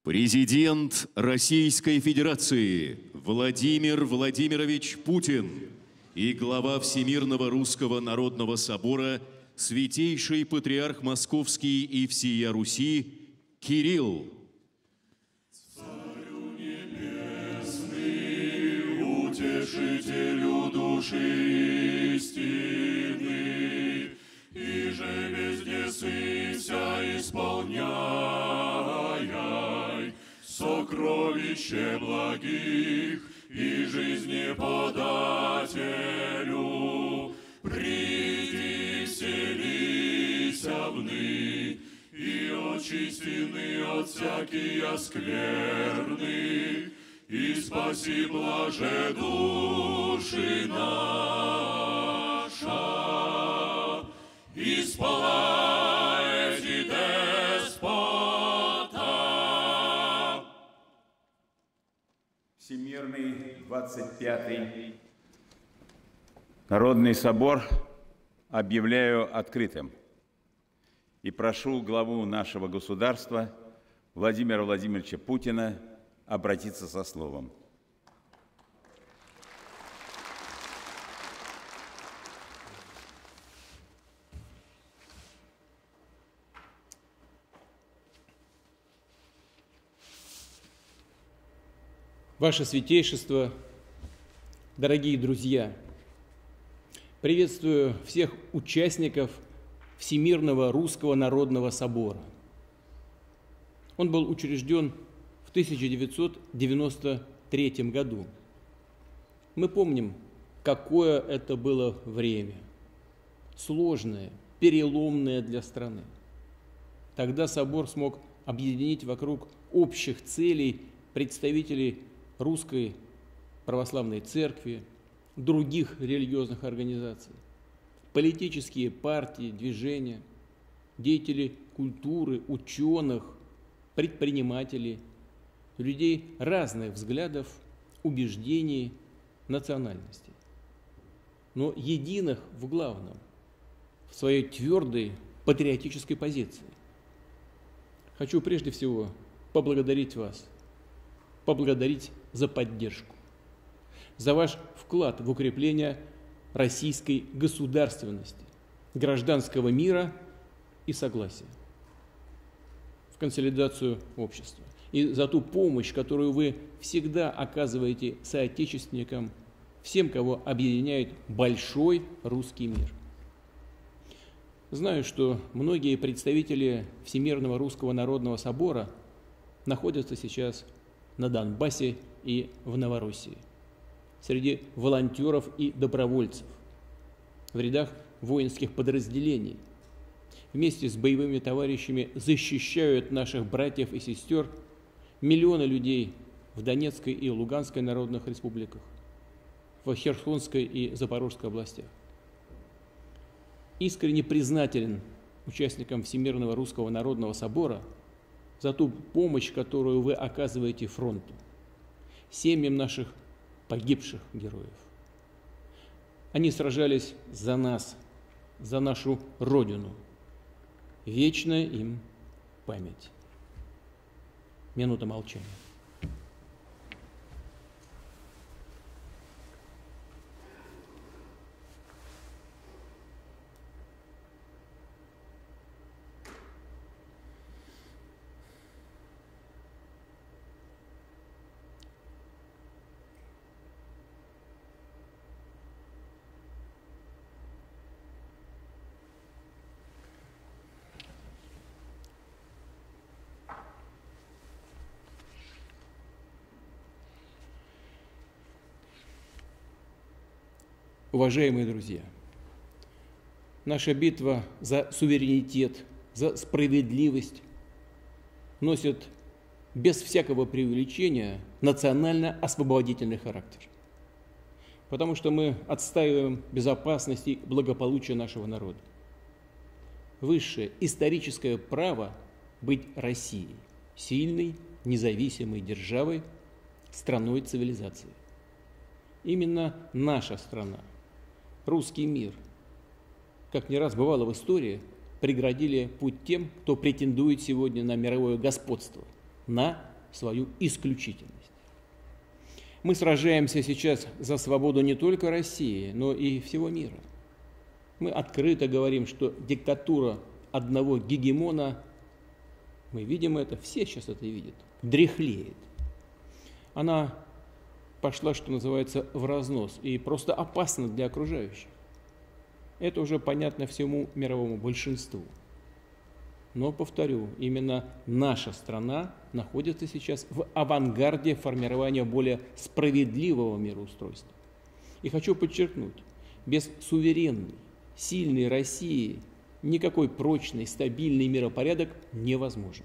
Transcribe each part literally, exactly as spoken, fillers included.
Президент Российской Федерации Владимир Владимирович Путин и глава Всемирного Русского Народного Собора, Святейший Патриарх Московский и всея Руси Кирилл. Царю небесный, утешителю души истины, и же везде сы вся исполняй сокровище благих и жизни подателю, приди, вселися вны, и очистины от всякие скверны, и спаси, блаже души наша, исполайте деспота. Всемирный двадцать пятый Народный собор объявляю открытым. И прошу главу нашего государства Владимира Владимировича Путина обратиться со словом. Ваше Святейшество, дорогие друзья, приветствую всех участников Всемирного Русского Народного Собора. Он был учрежден в тысяча девятьсот девяносто третьем году. Мы помним, какое это было время, сложное, переломное для страны. Тогда собор смог объединить вокруг общих целей представителей Русской Православной Церкви, других религиозных организаций, политические партии, движения, деятели культуры, ученых, предпринимателей, людей разных взглядов, убеждений, национальностей, но единых в главном, в своей твердой патриотической позиции. Хочу прежде всего поблагодарить вас, поблагодарить за поддержку, за ваш вклад в укрепление российской государственности, гражданского мира и согласия, в консолидацию общества, и за ту помощь, которую вы всегда оказываете соотечественникам, всем, кого объединяет большой русский мир. Знаю, что многие представители Всемирного Русского Народного Собора находятся сейчас на Донбассе и в Новороссии, среди волонтеров и добровольцев, в рядах воинских подразделений, вместе с боевыми товарищами защищают наших братьев и сестер миллионы людей в Донецкой и Луганской народных республиках, в Херсонской и Запорожской областях. Искренне признателен участникам Всемирного Русского Народного Собора за ту помощь, которую вы оказываете фронту, семьям наших погибших героев. Они сражались за нас, за нашу Родину. Вечная им память. Минута молчания. Уважаемые друзья, наша битва за суверенитет, за справедливость носит без всякого преувеличения национально-освободительный характер, потому что мы отстаиваем безопасность и благополучие нашего народа. Высшее историческое право быть Россией, сильной, независимой державой, страной цивилизации. Именно наша страна, русский мир, как не раз бывало в истории, преградили путь тем, кто претендует сегодня на мировое господство, на свою исключительность. Мы сражаемся сейчас за свободу не только России, но и всего мира. Мы открыто говорим, что диктатура одного гегемона, мы видим это, все сейчас это видят, дряхлеет. Она пошла, что называется, в разнос и просто опасна для окружающих. Это уже понятно всему мировому большинству. Но, повторю, именно наша страна находится сейчас в авангарде формирования более справедливого мироустройства. И хочу подчеркнуть, без суверенной, сильной России никакой прочный, стабильный миропорядок невозможен.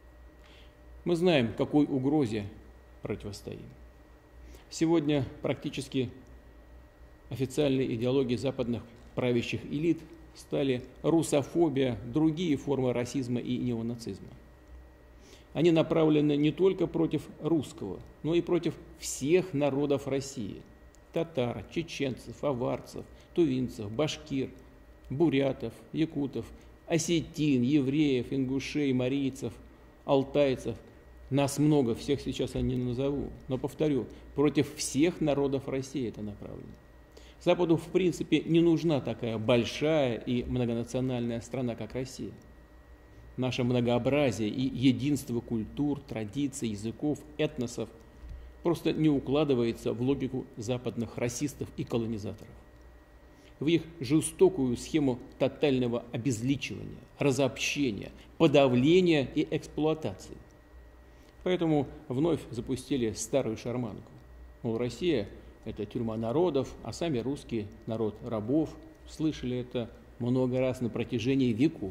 Мы знаем, какой угрозе противостоим. Сегодня практически официальной идеологией западных правящих элит стали русофобия, другие формы расизма и неонацизма. Они направлены не только против русского, но и против всех народов России – татар, чеченцев, аварцев, тувинцев, башкир, бурятов, якутов, осетин, евреев, ингушей, марийцев, алтайцев. Нас много, всех сейчас я не назову, но повторю, против всех народов России это направлено. Западу, в принципе, не нужна такая большая и многонациональная страна, как Россия. Наше многообразие и единство культур, традиций, языков, этносов просто не укладывается в логику западных расистов и колонизаторов. В их жестокую схему тотального обезличивания, разобщения, подавления и эксплуатации. Поэтому вновь запустили старую шарманку. Мол, Россия – это тюрьма народов, а сами русские – народ рабов. Слышали это много раз на протяжении веков.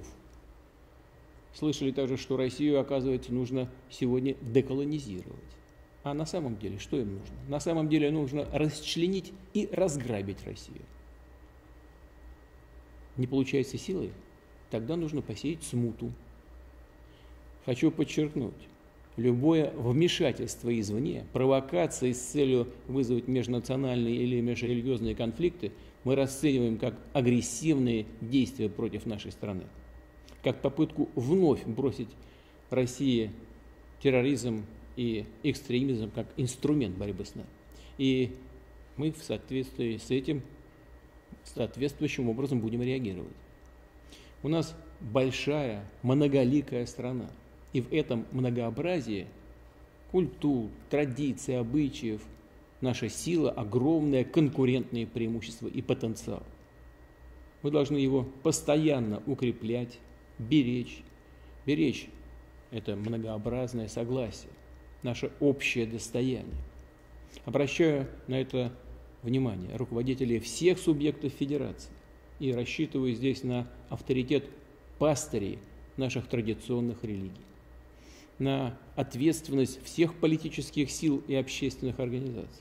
Слышали также, что Россию, оказывается, нужно сегодня деколонизировать. А на самом деле что им нужно? На самом деле нужно расчленить и разграбить Россию. Не получается силой? Тогда нужно посеять смуту. Хочу подчеркнуть, любое вмешательство извне, провокация с целью вызвать межнациональные или межрелигиозные конфликты мы расцениваем как агрессивные действия против нашей страны, как попытку вновь бросить России терроризм и экстремизм как инструмент борьбы с нами. И мы в соответствии с этим соответствующим образом будем реагировать. У нас большая, многоликая страна. И в этом многообразии культур, традиций, обычаев наша сила, огромное конкурентное преимущество и потенциал. Мы должны его постоянно укреплять, беречь. Беречь – это многообразное согласие, наше общее достояние. Обращаю на это внимание руководителей всех субъектов федерации и рассчитываю здесь на авторитет пастырей наших традиционных религий, на ответственность всех политических сил и общественных организаций.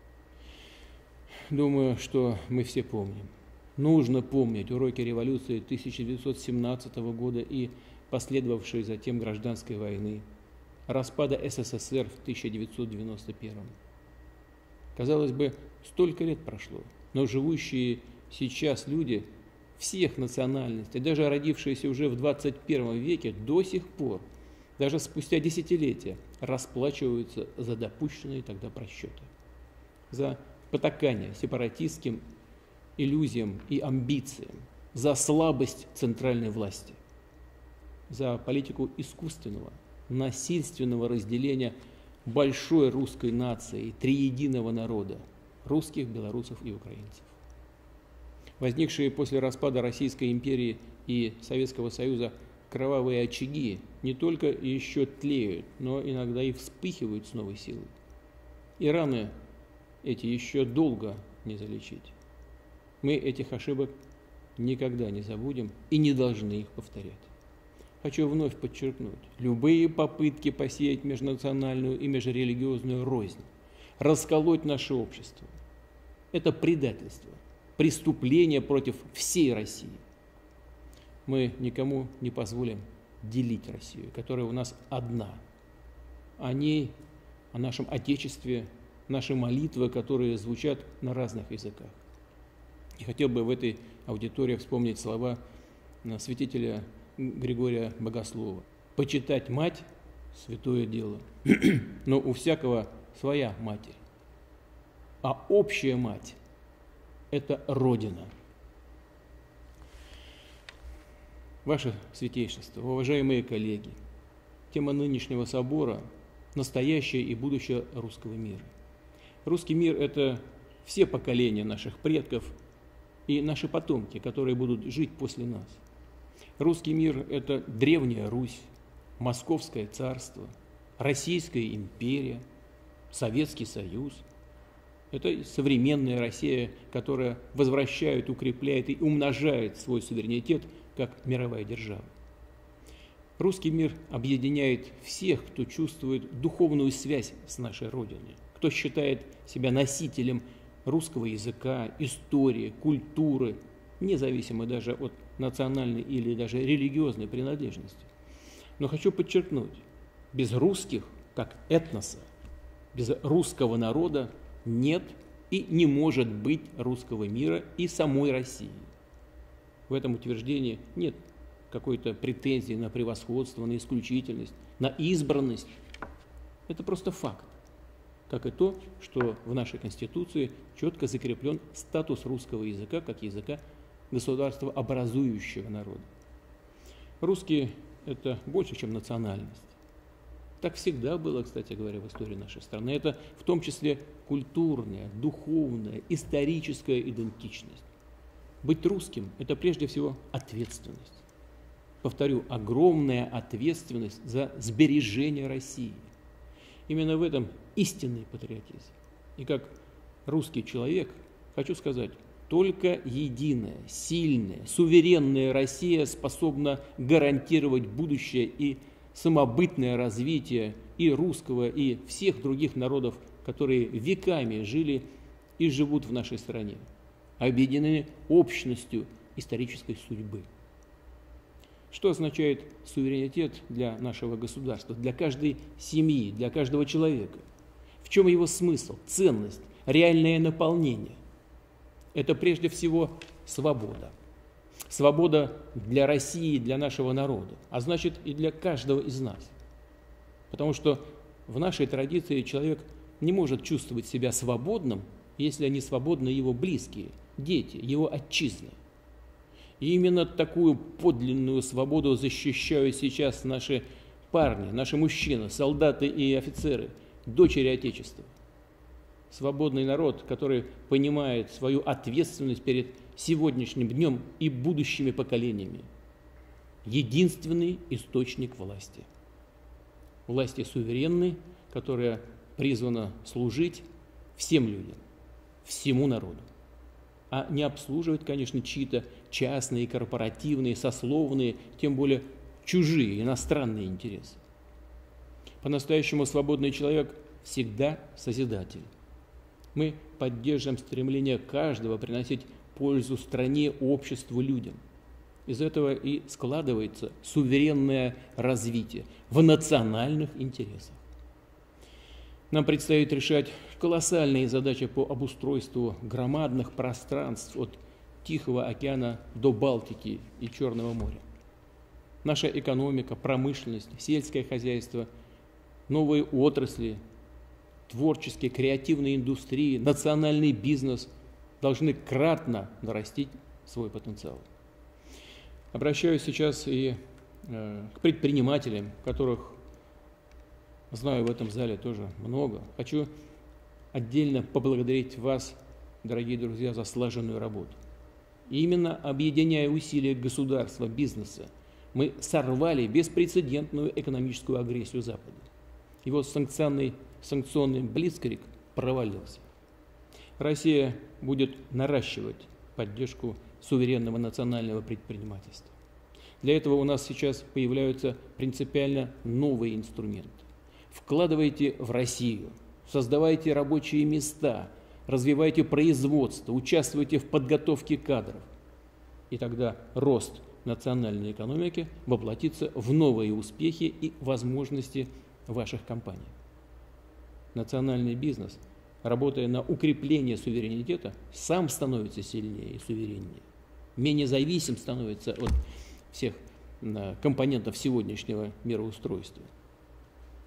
Думаю, что мы все помним. Нужно помнить уроки революции тысяча девятьсот семнадцатого года и последовавшей затем гражданской войны, распада СССР в тысяча девятьсот девяносто первом. Казалось бы, столько лет прошло, но живущие сейчас люди всех национальностей, даже родившиеся уже в двадцать первом веке, до сих пор, даже спустя десятилетия, расплачиваются за допущенные тогда просчеты, за потакание сепаратистским иллюзиям и амбициям, за слабость центральной власти, за политику искусственного, насильственного разделения большой русской нации, триединого народа – русских, белорусов и украинцев. Возникшие после распада Российской империи и Советского Союза кровавые очаги не только еще тлеют, но иногда и вспыхивают с новой силой. И раны эти еще долго не залечить. Мы этих ошибок никогда не забудем и не должны их повторять. Хочу вновь подчеркнуть, любые попытки посеять межнациональную и межрелигиозную рознь, расколоть наше общество – это предательство, преступление против всей России. Мы никому не позволим делить Россию, которая у нас одна. О ней, о нашем Отечестве, наши молитвы, которые звучат на разных языках. И хотел бы в этой аудитории вспомнить слова святителя Григория Богослова. «Почитать мать святое дело. Но у всякого своя матерь. А общая мать – это Родина. Ваше Святейшество, уважаемые коллеги, тема нынешнего собора – настоящее и будущее русского мира. Русский мир – это все поколения наших предков и наши потомки, которые будут жить после нас. Русский мир – это Древняя Русь, Московское царство, Российская империя, Советский Союз. Это современная Россия, которая возвращает, укрепляет и умножает свой суверенитет как мировая держава. Русский мир объединяет всех, кто чувствует духовную связь с нашей Родиной, кто считает себя носителем русского языка, истории, культуры, независимо даже от национальной или даже религиозной принадлежности. Но хочу подчеркнуть, без русских, как этноса, без русского народа нет и не может быть русского мира и самой России. В этом утверждении нет какой-то претензии на превосходство, на исключительность, на избранность. Это просто факт. Как и то, что в нашей Конституции четко закреплен статус русского языка как языка государства образующего народа. Русские – это больше, чем национальность. Так всегда было, кстати говоря, в истории нашей страны. Это в том числе культурная, духовная, историческая идентичность. Быть русским – это прежде всего ответственность. Повторю, огромная ответственность за сбережение России. Именно в этом истинный патриотизм. И как русский человек хочу сказать, только единая, сильная, суверенная Россия способна гарантировать будущее и самобытное развитие и русского, и всех других народов, которые веками жили и живут в нашей стране, объединены общностью исторической судьбы. Что означает суверенитет для нашего государства, для каждой семьи, для каждого человека? В чем его смысл, ценность, реальное наполнение? Это прежде всего свобода. Свобода для России, для нашего народа, а значит и для каждого из нас. Потому что в нашей традиции человек не может чувствовать себя свободным, если не свободны его близкие, дети, его отчизна. И именно такую подлинную свободу защищают сейчас наши парни, наши мужчины, солдаты и офицеры, дочери Отечества. Свободный народ, который понимает свою ответственность перед сегодняшним днем и будущими поколениями. Единственный источник власти. Власти суверенной, которая призвана служить всем людям, всему народу. А не обслуживать, конечно, чьи-то частные, корпоративные, сословные, тем более чужие, иностранные интересы. По-настоящему свободный человек всегда созидатель. Мы поддерживаем стремление каждого приносить пользу стране, обществу, людям. Из этого и складывается суверенное развитие в национальных интересах. Нам предстоит решать колоссальные задачи по обустройству громадных пространств от Тихого океана до Балтики и Черного моря. Наша экономика, промышленность, сельское хозяйство, новые отрасли, творческие, креативные индустрии, национальный бизнес должны кратно нарастить свой потенциал. Обращаюсь сейчас и э, к предпринимателям, которых знаю в этом зале тоже много. Хочу отдельно поблагодарить вас, дорогие друзья, за слаженную работу. И именно объединяя усилия государства, бизнеса, мы сорвали беспрецедентную экономическую агрессию Запада. Его санкционный, санкционный блицкриг провалился. Россия будет наращивать поддержку суверенного национального предпринимательства. Для этого у нас сейчас появляются принципиально новые инструменты. Вкладывайте в Россию, создавайте рабочие места, развивайте производство, участвуйте в подготовке кадров. И тогда рост национальной экономики воплотится в новые успехи и возможности ваших компаний. Национальный бизнес, работая на укрепление суверенитета, сам становится сильнее и сувереннее, менее зависим становится от всех компонентов сегодняшнего мироустройства.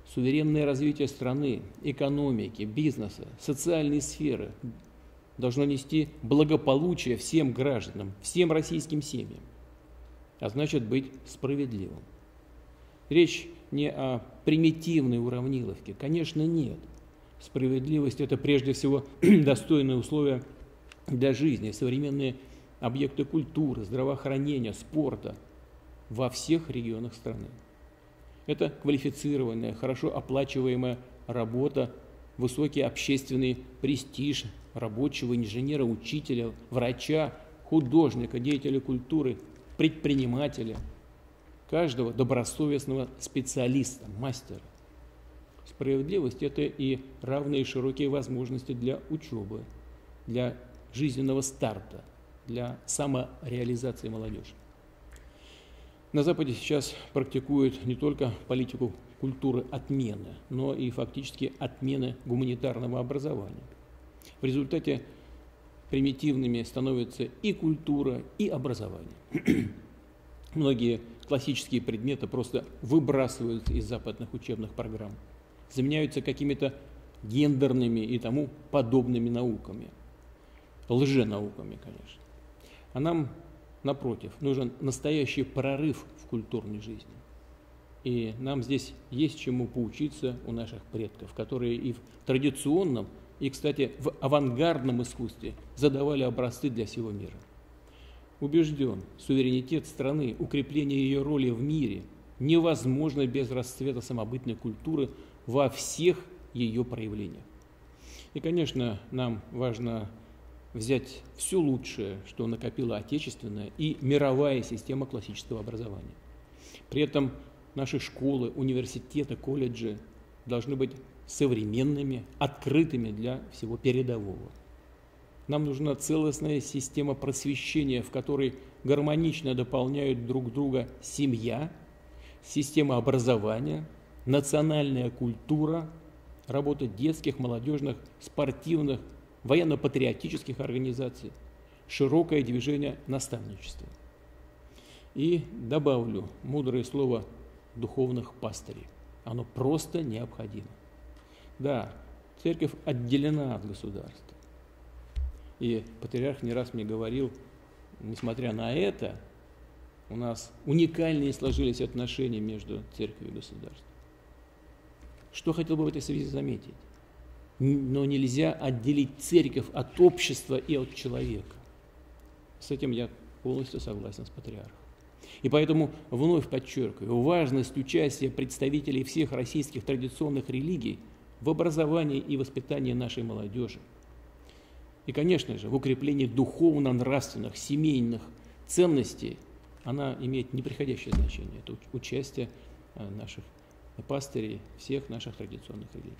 суверенное развитие страны, экономики, бизнеса, социальной сферы должно нести благополучие всем гражданам, всем российским семьям, а значит быть справедливым. Речь не о примитивной уравниловке, конечно, нет. Справедливость – это прежде всего достойные условия для жизни, современные объекты культуры, здравоохранения, спорта во всех регионах страны. Это квалифицированная, хорошо оплачиваемая работа, высокий общественный престиж рабочего, инженера, учителя, врача, художника, деятеля культуры, предпринимателя, каждого добросовестного специалиста, мастера. Справедливость – это и равные широкие возможности для учебы, для жизненного старта, для самореализации молодежи. На Западе сейчас практикуют не только политику культуры отмены, но и фактически отмены гуманитарного образования. В результате примитивными становятся и культура, и образование. Многие классические предметы просто выбрасываются из западных учебных программ, заменяются какими-то гендерными и тому подобными науками, лженауками, конечно. А нам, напротив, нужен настоящий прорыв в культурной жизни. И нам здесь есть чему поучиться у наших предков, которые и в традиционном, и, кстати, в авангардном искусстве задавали образцы для всего мира. Убежден, суверенитет страны, укрепление ее роли в мире невозможно без расцвета самобытной культуры во всех ее проявлениях. И, конечно, нам важно взять все лучшее, что накопила отечественная и мировая система классического образования. При этом наши школы, университеты, колледжи должны быть современными, открытыми для всего передового. Нам нужна целостная система просвещения, в которой гармонично дополняют друг друга семья, система образования, национальная культура, работа детских, молодежных, спортивных, военно-патриотических организаций, широкое движение наставничества. И добавлю мудрое слово духовных пастырей. Оно просто необходимо. Да, церковь отделена от государства. И патриарх не раз мне говорил, несмотря на это, у нас уникальные сложились отношения между церковью и государством. Что хотел бы в этой связи заметить? Но нельзя отделить церковь от общества и от человека. С этим я полностью согласен с патриархом. И поэтому вновь подчеркиваю важность участия представителей всех российских традиционных религий в образовании и воспитании нашей молодежи. И, конечно же, в укреплении духовно-нравственных, семейных ценностей она имеет неприходящее значение. Это участие наших пастырей всех наших традиционных религий.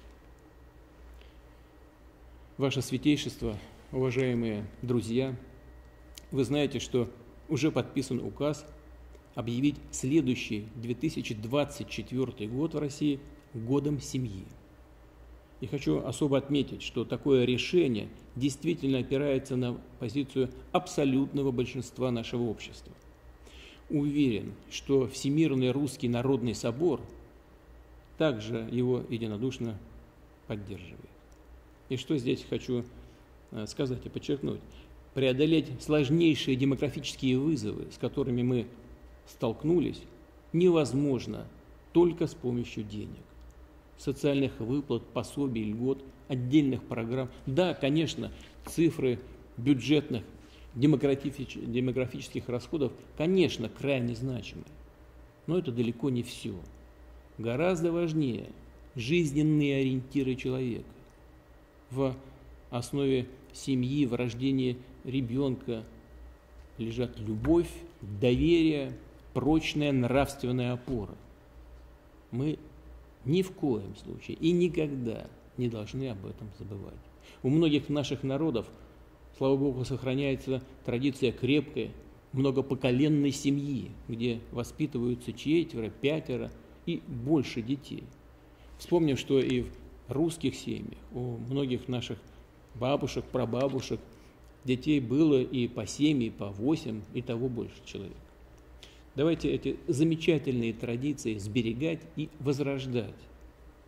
Ваше Святейшество, уважаемые друзья, вы знаете, что уже подписан указ объявить следующий две тысячи двадцать четвёртый год в России годом семьи. И хочу особо отметить, что такое решение действительно опирается на позицию абсолютного большинства нашего общества. Уверен, что Всемирный Русский Народный Собор также его единодушно поддерживает. И что здесь хочу сказать и подчеркнуть. Преодолеть сложнейшие демографические вызовы, с которыми мы столкнулись, невозможно только с помощью денег, социальных выплат, пособий, льгот, отдельных программ. Да, конечно, цифры бюджетных демографич- демографических расходов, конечно, крайне значимы, но это далеко не все. Гораздо важнее жизненные ориентиры человека. В основе семьи, в рождении ребенка лежат любовь, доверие, прочная нравственная опора. Мы ни в коем случае и никогда не должны об этом забывать. У многих наших народов, слава Богу, сохраняется традиция крепкой, многопоколенной семьи, где воспитываются четверо, пятеро и больше детей. Вспомним, что и в русских семьях у многих наших бабушек, прабабушек детей было и по семь, и по восемь, и того больше человек. Давайте эти замечательные традиции сберегать и возрождать.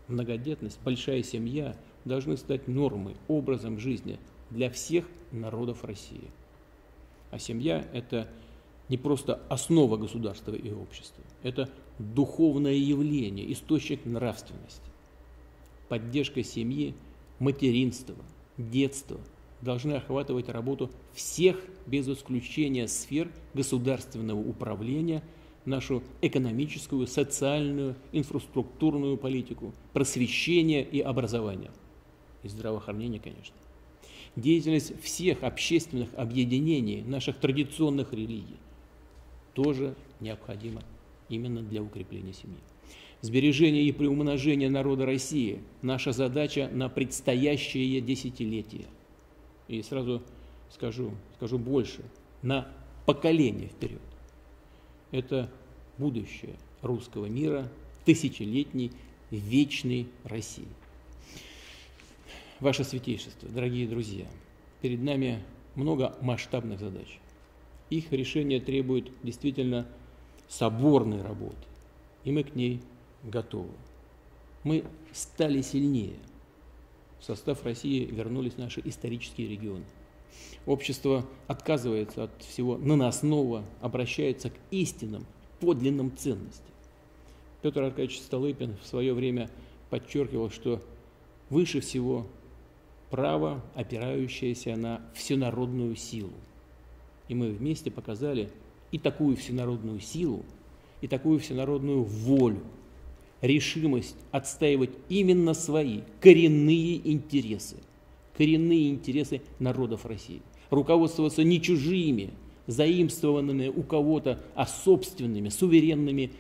многодетность, большая семья должны стать нормой, образом жизни для всех народов России. А семья – это не просто основа государства и общества, это духовное явление, источник нравственности. Поддержка семьи, материнства, детства должны охватывать работу всех без исключения сфер государственного управления, нашу экономическую, социальную, инфраструктурную политику, просвещение и образование. И здравоохранение, конечно. Деятельность всех общественных объединений, наших традиционных религий тоже необходима именно для укрепления семьи. Сбережение и приумножение народа России – наша задача на предстоящее десятилетие. И сразу скажу, скажу больше, на поколение вперед. Это будущее русского мира, тысячелетней, вечной России. Ваше Святейшество, дорогие друзья, перед нами много масштабных задач. Их решение требует действительно соборной работы, и мы к ней готовы. Мы стали сильнее. В состав России вернулись наши исторические регионы. Общество отказывается от всего наносного, обращается к истинным, подлинным ценностям. Петр Аркадьевич Столыпин в свое время подчеркивал, что выше всего право, опирающееся на всенародную силу. И мы вместе показали и такую всенародную силу, и такую всенародную волю, решимость отстаивать именно свои коренные интересы, коренные интересы народов России, руководствоваться не чужими, заимствованными у кого-то, а собственными, суверенными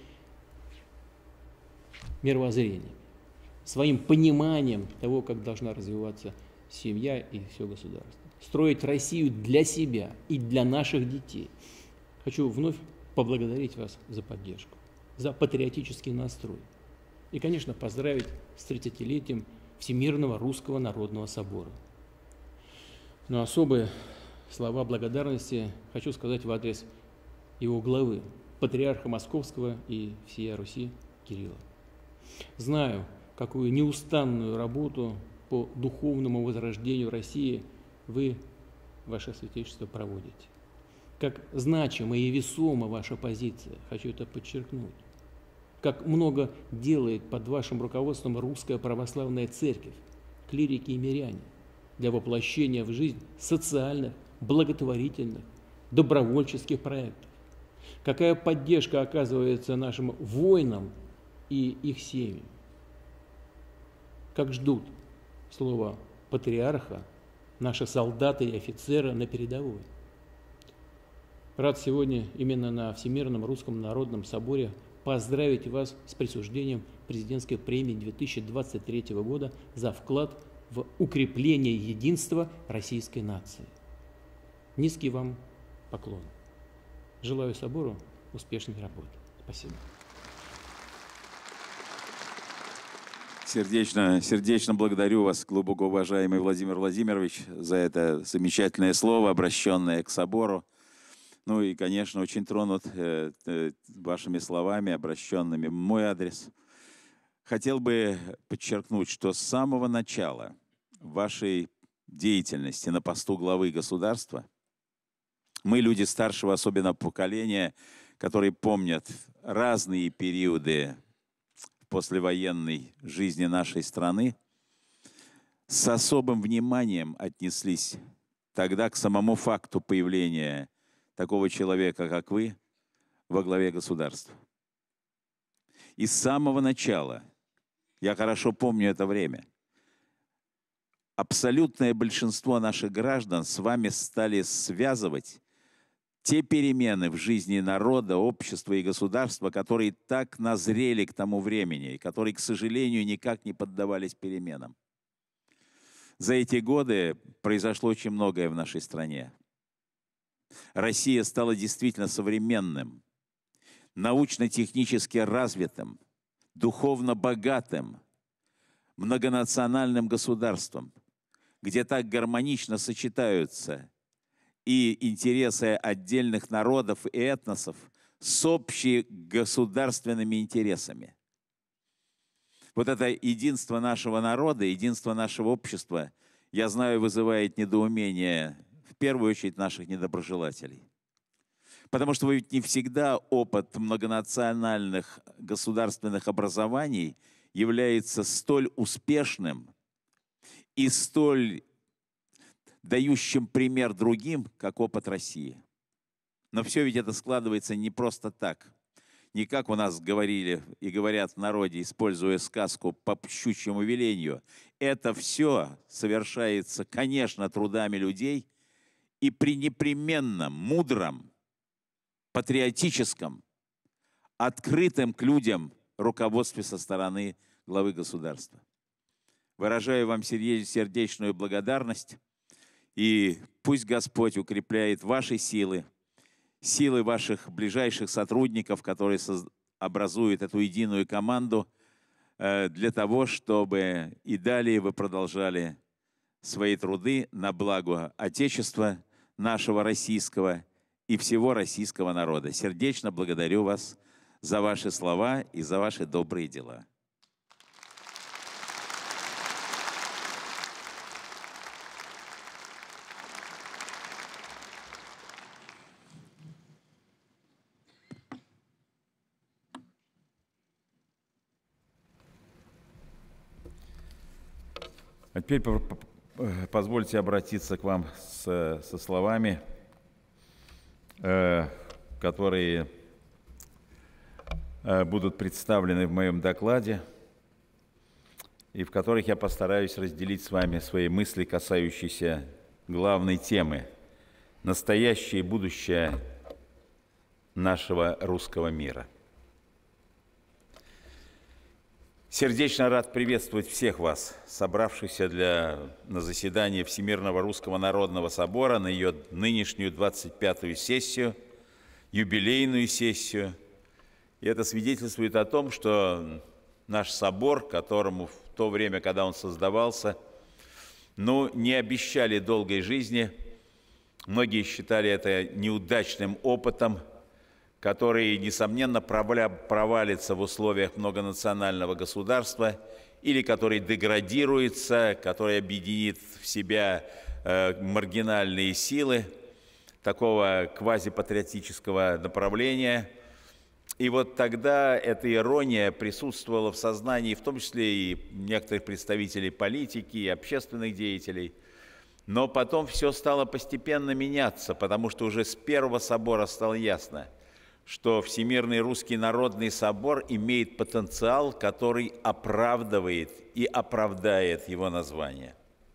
мировоззрениями, своим пониманием того, как должна развиваться семья и все государство. Строить Россию для себя и для наших детей. Хочу вновь поблагодарить вас за поддержку, за патриотический настрой. И, конечно, поздравить с тридцатилетием Всемирного Русского Народного Собора. Но особые слова благодарности хочу сказать в адрес его главы, патриарха Московского и всея Руси Кирилла. Знаю, какую неустанную работу по духовному возрождению России вы, ваше Святейшество, проводите. Как значима и весома ваша позиция, хочу это подчеркнуть. Как много делает под вашим руководством Русская Православная Церковь, клирики и миряне, для воплощения в жизнь социальных, благотворительных, добровольческих проектов. Какая поддержка оказывается нашим воинам и их семьям. Как ждут слова патриарха наши солдаты и офицеры на передовой. Рад сегодня именно на Всемирном Русском Народном Соборе поздравить вас с присуждением президентской премии две тысячи двадцать третьего года за вклад в укрепление единства российской нации. Низкий вам поклон. Желаю собору успешной работы. Спасибо. Сердечно, сердечно благодарю вас, глубоко уважаемый Владимир Владимирович, за это замечательное слово, обращенное к собору. Ну и, конечно, очень тронут э, э, вашими словами, обращенными в мой адрес. Хотел бы подчеркнуть, что с самого начала вашей деятельности на посту главы государства мы, люди старшего, особенно поколения, которые помнят разные периоды послевоенной жизни нашей страны, с особым вниманием отнеслись тогда к самому факту появления такого человека, как вы, во главе государства. И с самого начала, я хорошо помню это время, абсолютное большинство наших граждан с вами стали связывать те перемены в жизни народа, общества и государства, которые так назрели к тому времени, и которые, к сожалению, никак не поддавались переменам. За эти годы произошло очень многое в нашей стране. Россия стала действительно современным, научно-технически развитым, духовно богатым, многонациональным государством, где так гармонично сочетаются и интересы отдельных народов и этносов с общими государственными интересами. Вот это единство нашего народа, единство нашего общества, я знаю, вызывает недоумение в первую очередь наших недоброжелателей. Потому что ведь не всегда опыт многонациональных государственных образований является столь успешным и столь дающим пример другим, как опыт России. Но все ведь это складывается не просто так. Не как у нас говорили и говорят в народе, используя сказку по щучьему велению. Это все совершается, конечно, трудами людей и при непременном, мудром, патриотическом, открытом к людям руководстве со стороны главы государства. Выражаю вам сердечную благодарность, и пусть Господь укрепляет ваши силы, силы ваших ближайших сотрудников, которые образуют эту единую команду, для того, чтобы и далее вы продолжали свои труды на благо Отечества нашего российского и всего российского народа. Сердечно благодарю вас за ваши слова и за ваши добрые дела. А теперь позвольте обратиться к вам с, со словами, э, которые э, будут представлены в моем докладе, и в которых я постараюсь разделить с вами свои мысли, касающиеся главной темы – настоящее и будущее нашего русского мира. Сердечно рад приветствовать всех вас, собравшихся для, на заседание Всемирного Русского Народного Собора, на ее нынешнюю двадцать пятую сессию, юбилейную сессию. И это свидетельствует о том, что наш собор, которому в то время, когда он создавался, ну, не обещали долгой жизни. Многие считали это неудачным опытом, который, несомненно, провалится в условиях многонационального государства или который деградируется, который объединит в себя э, маргинальные силы такого квазипатриотического направления. И вот тогда эта ирония присутствовала в сознании, в том числе и некоторых представителей политики, и общественных деятелей. Но потом все стало постепенно меняться, потому что уже с первого собора стало ясно, что Всемирный Русский Народный Собор имеет потенциал, который оправдывает и оправдает его название.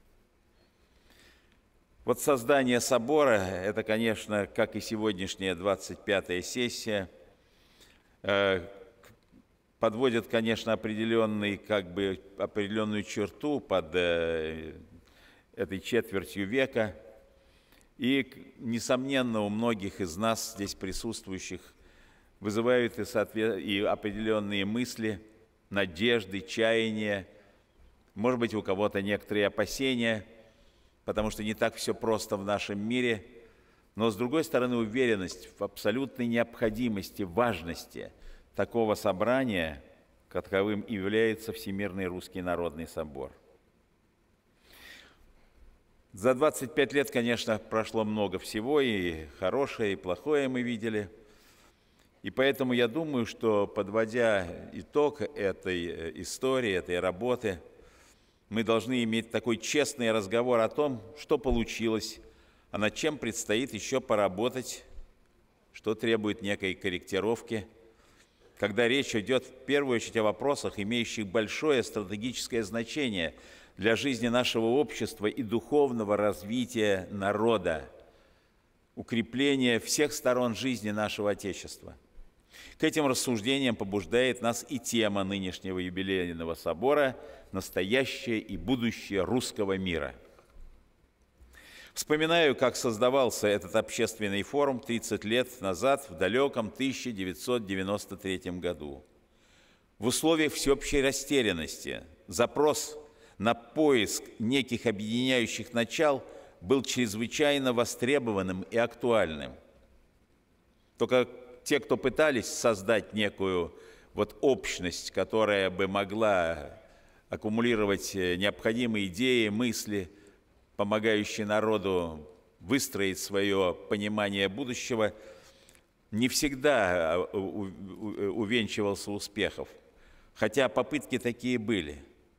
Вот создание собора – это, конечно, как и сегодняшняя двадцать пятая сессия, подводит, конечно, определенный, как бы, определенную черту под этой четвертью века. И, несомненно, у многих из нас, здесь присутствующих, вызывают и, соответ... и определенные мысли, надежды, чаяния, может быть, у кого-то некоторые опасения, потому что не так все просто в нашем мире, но, с другой стороны, уверенность в абсолютной необходимости, важности такого собрания, каковым и является Всемирный Русский Народный Собор. За двадцать пять лет, конечно, прошло много всего, и хорошее, и плохое мы видели. И поэтому я думаю, что, подводя итог этой истории, этой работы, мы должны иметь такой честный разговор о том, что получилось, а над чем предстоит еще поработать, что требует некой корректировки, когда речь идет в первую очередь о вопросах, имеющих большое стратегическое значение для жизни нашего общества и духовного развития народа, укрепления всех сторон жизни нашего Отечества. К этим рассуждениям побуждает нас и тема нынешнего юбилейного собора «Настоящее и будущее русского мира». Вспоминаю, как создавался этот общественный форум тридцать лет назад, в далеком тысяча девятьсот девяносто третьем году. В условиях всеобщей растерянности запрос на поиск неких объединяющих начал был чрезвычайно востребованным и актуальным. Только те, кто пытались создать некую вот общность, которая бы могла аккумулировать необходимые идеи, мысли, помогающие народу выстроить свое понимание будущего, не всегда увенчивался успехом, хотя попытки такие были.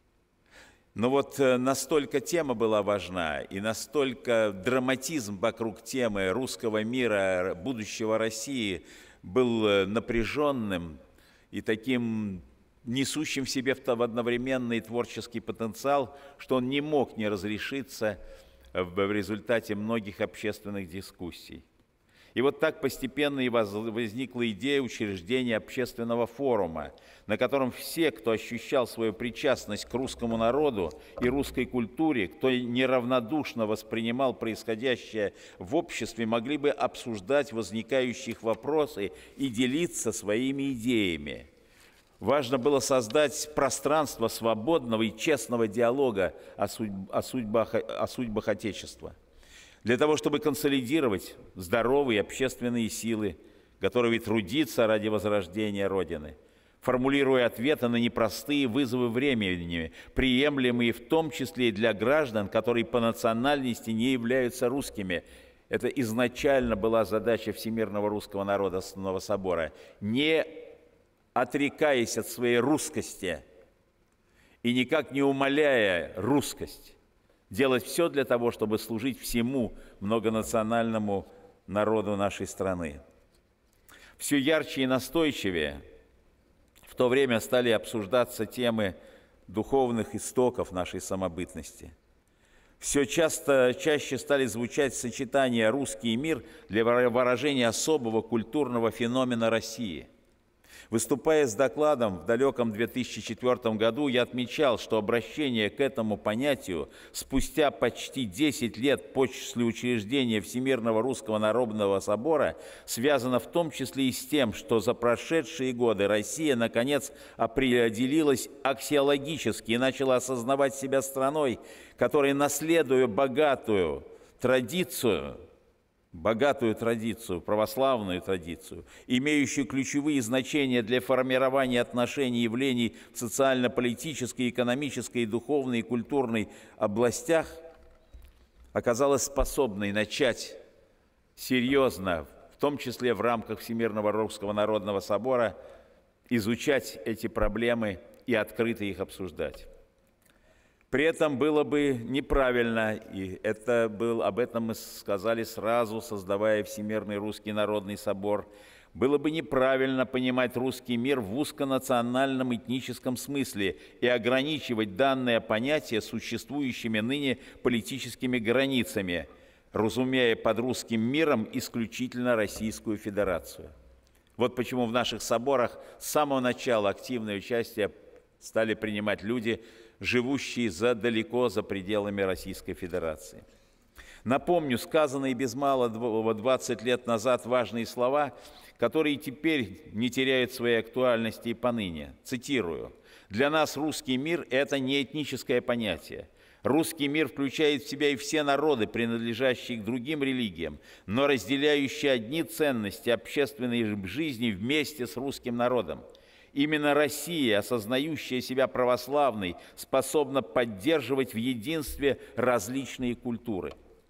Но вот настолько тема была важна, и настолько драматизм вокруг темы русского мира, будущего России был напряженным и таким несущим в себе в одновременный творческий потенциал, что он не мог не разрешиться в результате многих общественных дискуссий. И вот так постепенно и возникла идея учреждения общественного форума, на котором все, кто ощущал свою причастность к русскому народу и русской культуре, кто неравнодушно воспринимал происходящее в обществе, могли бы обсуждать возникающие вопросы и делиться своими идеями. Важно было создать пространство свободного и честного диалога о, судьб, о, судьбах, о судьбах Отечества, для того, чтобы консолидировать здоровые общественные силы, готовые трудиться ради возрождения Родины, формулируя ответы на непростые вызовы времени, приемлемые в том числе и для граждан, которые по национальности не являются русскими. Это изначально была задача Всемирного Русского Народного Собора. Не отрекаясь от своей русскости и никак не умаляя русскость, делать все для того, чтобы служить всему многонациональному народу нашей страны. Все ярче и настойчивее в то время стали обсуждаться темы духовных истоков нашей самобытности. Все часто, чаще стали звучать сочетания «русский мир» для выражения особого культурного феномена России. Выступая с докладом в далеком две тысячи четвёртом году, я отмечал, что обращение к этому понятию спустя почти десять лет после учреждения Всемирного Русского Народного Собора связано в том числе и с тем, что за прошедшие годы Россия, наконец, определилась аксиологически и начала осознавать себя страной, которая, наследуя богатую традицию, богатую традицию, православную традицию, имеющую ключевые значения для формирования отношений и явлений в социально-политической, экономической, духовной и культурной областях, оказалась способной начать серьезно, в том числе в рамках Всемирного Русского Народного Собора, изучать эти проблемы и открыто их обсуждать. При этом было бы неправильно, и это был, об этом мы сказали сразу, создавая Всемирный Русский Народный Собор, было бы неправильно понимать русский мир в узконациональном этническом смысле и ограничивать данное понятие существующими ныне политическими границами, разумея под русским миром исключительно Российскую Федерацию. Вот почему в наших соборах с самого начала активное участие стали принимать люди, живущие за, далеко за пределами Российской Федерации. Напомню, сказанные без малого двадцать лет назад важные слова, которые теперь не теряют своей актуальности и поныне. Цитирую. «Для нас русский мир – это не этническое понятие. Русский мир включает в себя и все народы, принадлежащие к другим религиям, но разделяющие одни ценности общественной жизни вместе с русским народом. Именно Россия, осознающая себя православной, способна поддерживать в единстве различные культуры.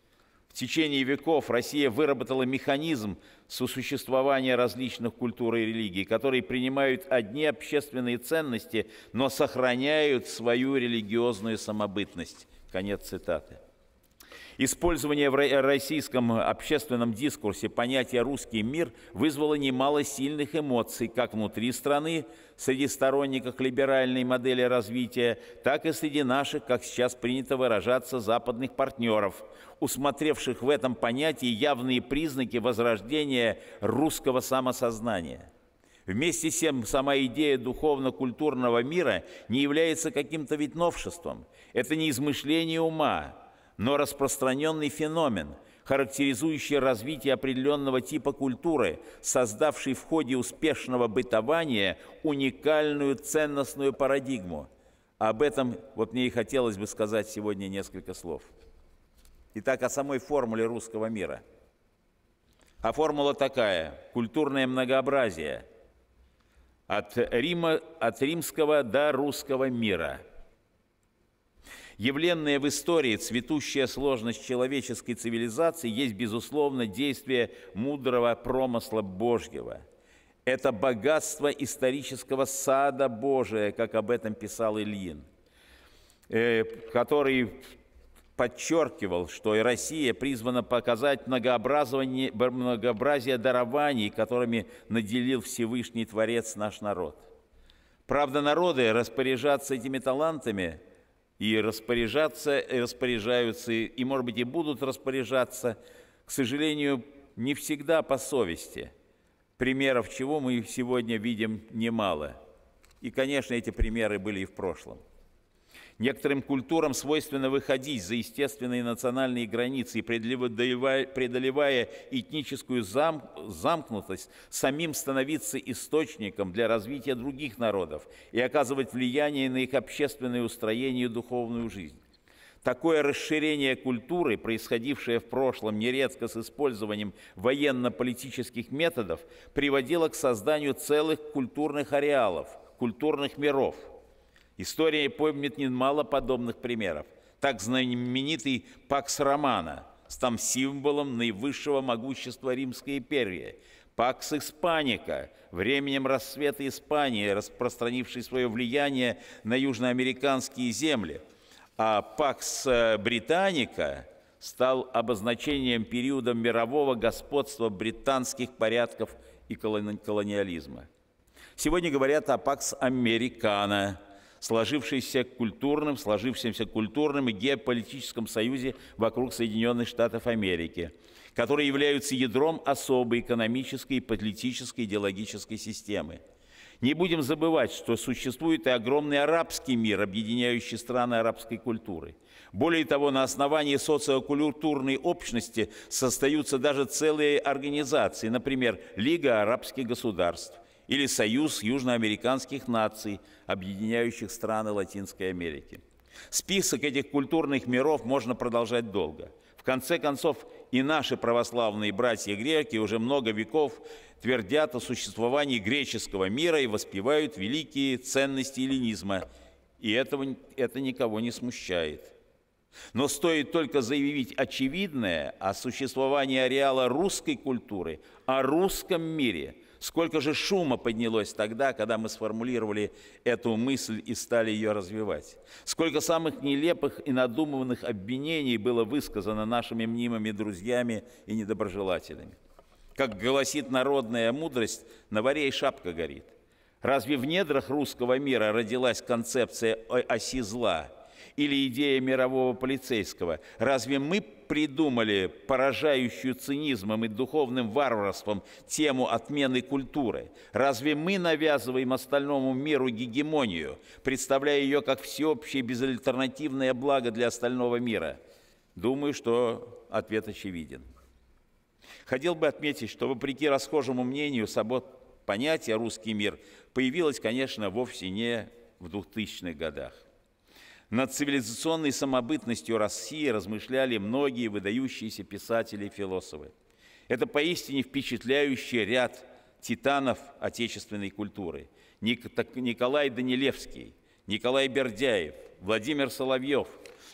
В течение веков Россия выработала механизм сосуществования различных культур и религий, которые принимают одни общественные ценности, но сохраняют свою религиозную самобытность». Конец цитаты. Использование в российском общественном дискурсе понятия «русский мир» вызвало немало сильных эмоций как внутри страны, среди сторонников либеральной модели развития, так и среди наших, как сейчас принято выражаться, западных партнеров, усмотревших в этом понятии явные признаки возрождения русского самосознания. Вместе с тем, сама идея духовно-культурного мира не является каким-то ведь новшеством. Это не измышление ума, но распространенный феномен, характеризующий развитие определенного типа культуры, создавший в ходе успешного бытования уникальную ценностную парадигму. Об этом вот мне и хотелось бы сказать сегодня несколько слов. Итак, о самой формуле русского мира. А формула такая – культурное многообразие, от, Рима, от римского до русского мира. Явленная в истории цветущая сложность человеческой цивилизации есть, безусловно, действие мудрого промысла Божьего. Это богатство исторического сада Божия, как об этом писал Ильин, который подчеркивал, что и Россия призвана показать многообразие, многообразие дарований, которыми наделил Всевышний Творец наш народ. Правда, народы распоряжаться этими талантами и распоряжаться, и распоряжаются, и, может быть, и будут распоряжаться, к сожалению, не всегда по совести, примеров чего мы сегодня видим немало. И, конечно, эти примеры были и в прошлом. Некоторым культурам свойственно выходить за естественные национальные границы и, преодолевая, преодолевая этническую зам, замкнутость, самим становиться источником для развития других народов и оказывать влияние на их общественное устроение и духовную жизнь. Такое расширение культуры, происходившее в прошлом нередко с использованием военно-политических методов, приводило к созданию целых культурных ареалов, культурных миров. История помнит немало подобных примеров. Так знаменитый Пакс Романа, став символом наивысшего могущества Римской империи, Пакс Испаника, временем расцвета Испании, распространивший свое влияние на южноамериканские земли, а Пакс Британика стал обозначением периода мирового господства британских порядков и колониализма. Сегодня говорят о Пакс Американо, сложившемся культурным, сложившемся культурным и геополитическом союзе вокруг Соединенных Штатов Америки, которые являются ядром особой экономической, политической, идеологической системы. Не будем забывать, что существует и огромный арабский мир, объединяющий страны арабской культуры. Более того, на основании социокультурной общности создаются даже целые организации, например, Лига арабских государств или Союз южноамериканских наций, объединяющих страны Латинской Америки. Список этих культурных миров можно продолжать долго. В конце концов, и наши православные братья-греки уже много веков твердят о существовании греческого мира и воспевают великие ценности эллинизма, и этого, это никого не смущает. Но стоит только заявить очевидное о существовании ареала русской культуры, о русском мире. Сколько же шума поднялось тогда, когда мы сформулировали эту мысль и стали ее развивать. Сколько самых нелепых и надуманных обвинений было высказано нашими мнимыми друзьями и недоброжелателями. Как гласит народная мудрость, на варе и шапка горит. Разве в недрах русского мира родилась концепция оси зла или идея мирового полицейского? Разве мы придумали поражающую цинизмом и духовным варварством тему отмены культуры? Разве мы навязываем остальному миру гегемонию, представляя ее как всеобщее безальтернативное благо для остального мира? Думаю, что ответ очевиден. Хотел бы отметить, что, вопреки расхожему мнению, само понятие «русский мир» появилось, конечно, вовсе не в двухтысячных годах. Над цивилизационной самобытностью России размышляли многие выдающиеся писатели и философы. Это поистине впечатляющий ряд титанов отечественной культуры. Николай Данилевский, Николай Бердяев, Владимир Соловьев,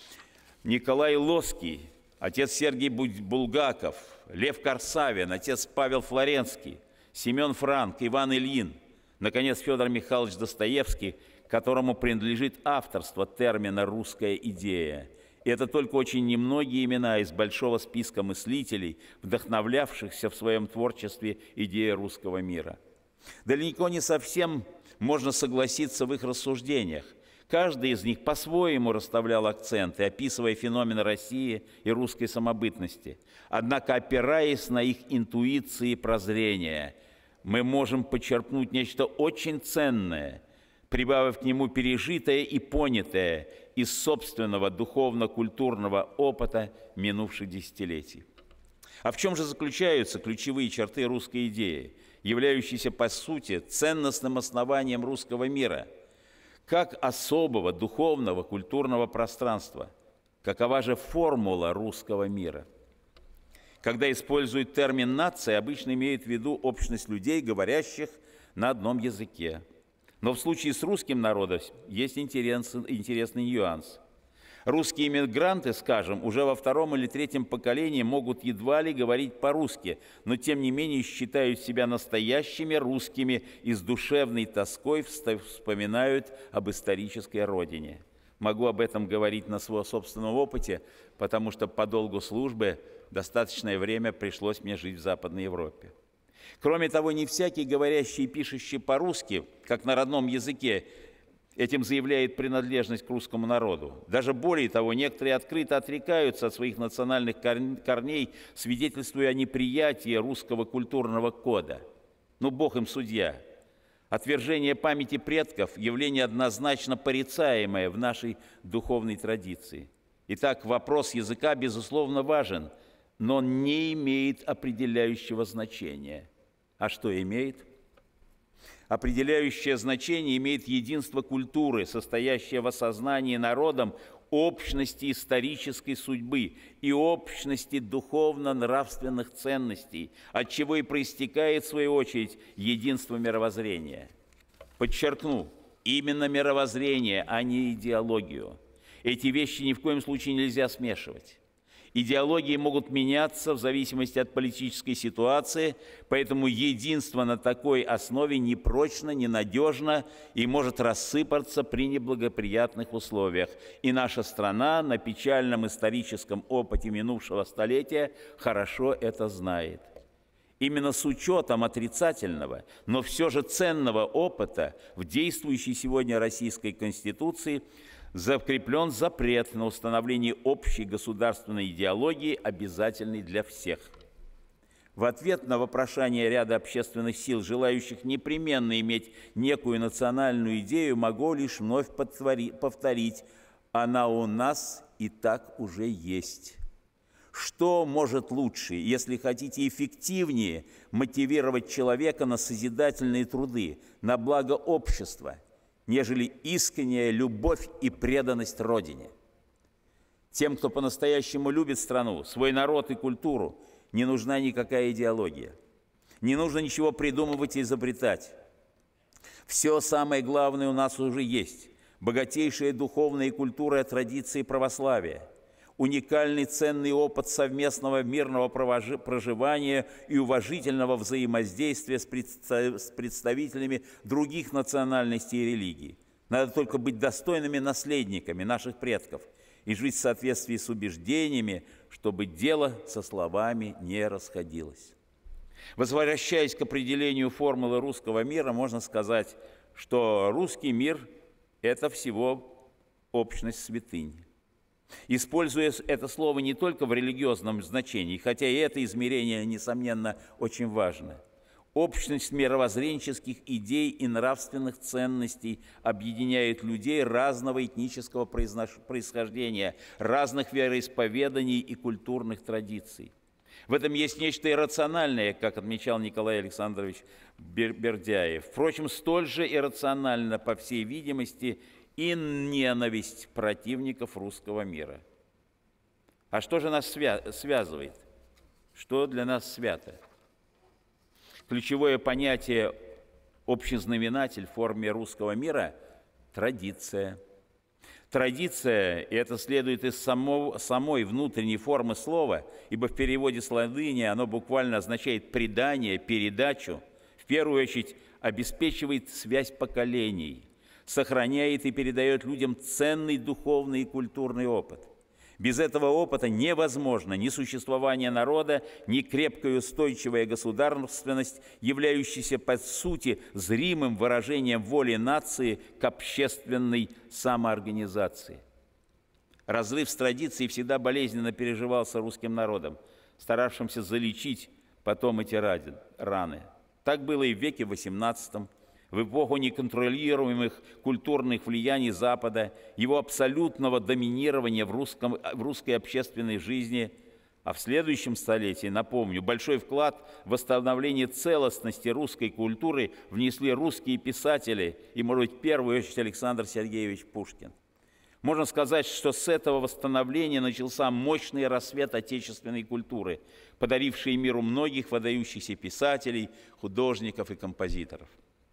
Николай Лоский, отец Сергей Булгаков, Лев Корсавин, отец Павел Флоренский, Семен Франк, Иван Ильин, наконец, Федор Михайлович Достоевский, которому принадлежит авторство термина «русская идея». И это только очень немногие имена из большого списка мыслителей, вдохновлявшихся в своем творчестве идеей русского мира. Далеко не совсем можно согласиться в их рассуждениях. Каждый из них по-своему расставлял акценты, описывая феномены России и русской самобытности. Однако, опираясь на их интуиции и прозрения, мы можем почерпнуть нечто очень ценное, прибавив к нему пережитое и понятое из собственного духовно-культурного опыта минувших десятилетий. А в чем же заключаются ключевые черты русской идеи, являющиеся, по сути, ценностным основанием русского мира, как особого духовного культурного пространства? Какова же формула русского мира? Когда используют термин «нация», обычно имеют в виду общность людей, говорящих на одном языке. Но в случае с русским народом есть интересный нюанс. Русские иммигранты, скажем, уже во втором или третьем поколении могут едва ли говорить по-русски, но тем не менее считают себя настоящими русскими и с душевной тоской вспоминают об исторической родине. Могу об этом говорить на своем собственном опыте, потому что по долгу службы достаточное время пришлось мне жить в Западной Европе. Кроме того, не всякий, говорящий и пишущий по-русски, как на родном языке, этим заявляет принадлежность к русскому народу. Даже более того, некоторые открыто отрекаются от своих национальных корней, свидетельствуя о неприятии русского культурного кода. Ну, Бог им судья. Отвержение памяти предков – явление однозначно порицаемое в нашей духовной традиции. Итак, вопрос языка, безусловно, важен, но он не имеет определяющего значения. А что имеет? Определяющее значение имеет единство культуры, состоящее в осознании народом общности исторической судьбы и общности духовно-нравственных ценностей, от чего и проистекает, в свою очередь, единство мировоззрения. Подчеркну, именно мировоззрение, а не идеологию. Эти вещи ни в коем случае нельзя смешивать. Идеологии могут меняться в зависимости от политической ситуации, поэтому единство на такой основе непрочно, ненадежно и может рассыпаться при неблагоприятных условиях. И наша страна на печальном историческом опыте минувшего столетия хорошо это знает. Именно с учетом отрицательного, но все же ценного опыта в действующей сегодня Российской Конституции закреплен запрет на установление общей государственной идеологии, обязательной для всех. В ответ на вопрошание ряда общественных сил, желающих непременно иметь некую национальную идею, могу лишь вновь повторить: она у нас и так уже есть. Что может лучше, если хотите эффективнее, мотивировать человека на созидательные труды, на благо общества, нежели искренняя любовь и преданность Родине? Тем, кто по-настоящему любит страну, свой народ и культуру, не нужна никакая идеология. Не нужно ничего придумывать и изобретать. Все самое главное у нас уже есть. Богатейшая духовная и культура традиции православия, уникальный ценный опыт совместного мирного проживания и уважительного взаимодействия с представителями других национальностей и религий. Надо только быть достойными наследниками наших предков и жить в соответствии с убеждениями, чтобы дело со словами не расходилось. Возвращаясь к определению формулы русского мира, можно сказать, что русский мир – это всего общность святынь. Используя это слово не только в религиозном значении, хотя и это измерение, несомненно, очень важно. Общность мировоззренческих идей и нравственных ценностей объединяет людей разного этнического происхождения, разных вероисповеданий и культурных традиций. В этом есть нечто иррациональное, как отмечал Николай Александрович Бердяев. Впрочем, столь же иррационально, по всей видимости, и ненависть противников русского мира. А что же нас свя- связывает? Что для нас свято? Ключевое понятие общезнаменатель в форме русского мира – традиция. Традиция, и это следует из самого, самой внутренней формы слова, ибо в переводе с латыни оно буквально означает предание, передачу, в первую очередь обеспечивает связь поколений, сохраняет и передает людям ценный духовный и культурный опыт. Без этого опыта невозможно ни существование народа, ни крепкая устойчивая государственность, являющаяся по сути зримым выражением воли нации к общественной самоорганизации. Разрыв с традицией всегда болезненно переживался русским народом, старавшимся залечить потом эти раны. Так было и в веке восемнадцатом, в эпоху неконтролируемых культурных влияний Запада, его абсолютного доминирования в, русском, в русской общественной жизни, а в следующем столетии, напомню, большой вклад в восстановление целостности русской культуры внесли русские писатели и, может быть, в первую очередь Александр Сергеевич Пушкин. Можно сказать, что с этого восстановления начался мощный рассвет отечественной культуры, подаривший миру многих выдающихся писателей, художников и композиторов.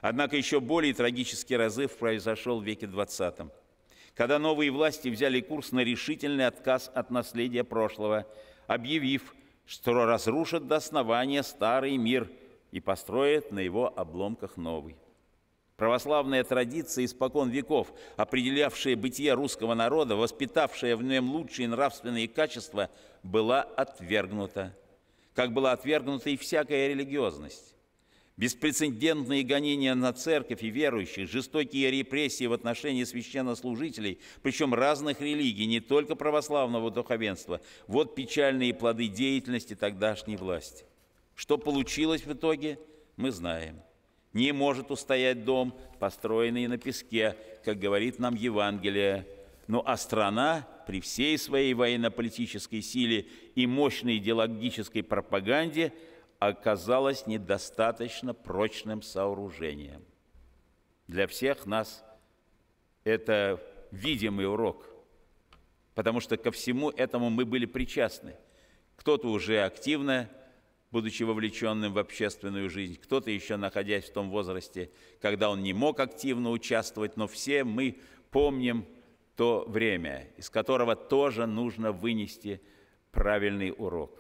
Однако еще более трагический разрыв произошел в веке двадцатом, когда новые власти взяли курс на решительный отказ от наследия прошлого, объявив, что разрушат до основания старый мир и построят на его обломках новый. Православная традиция испокон веков, определявшая бытие русского народа, воспитавшая в нем лучшие нравственные качества, была отвергнута, как была отвергнута и всякая религиозность. Беспрецедентные гонения на церковь и верующих, жестокие репрессии в отношении священнослужителей, причем разных религий, не только православного духовенства, вот печальные плоды деятельности тогдашней власти. Что получилось в итоге, мы знаем. Не может устоять дом, построенный на песке, как говорит нам Евангелие. Ну а страна при всей своей военно-политической силе и мощной идеологической пропаганде оказалась недостаточно прочным сооружением. Для всех нас это видимый урок, потому что ко всему этому мы были причастны. Кто-то уже активно, будучи вовлеченным в общественную жизнь, кто-то еще находясь в том возрасте, когда он не мог активно участвовать, но все мы помним то время, из которого тоже нужно вынести правильный урок.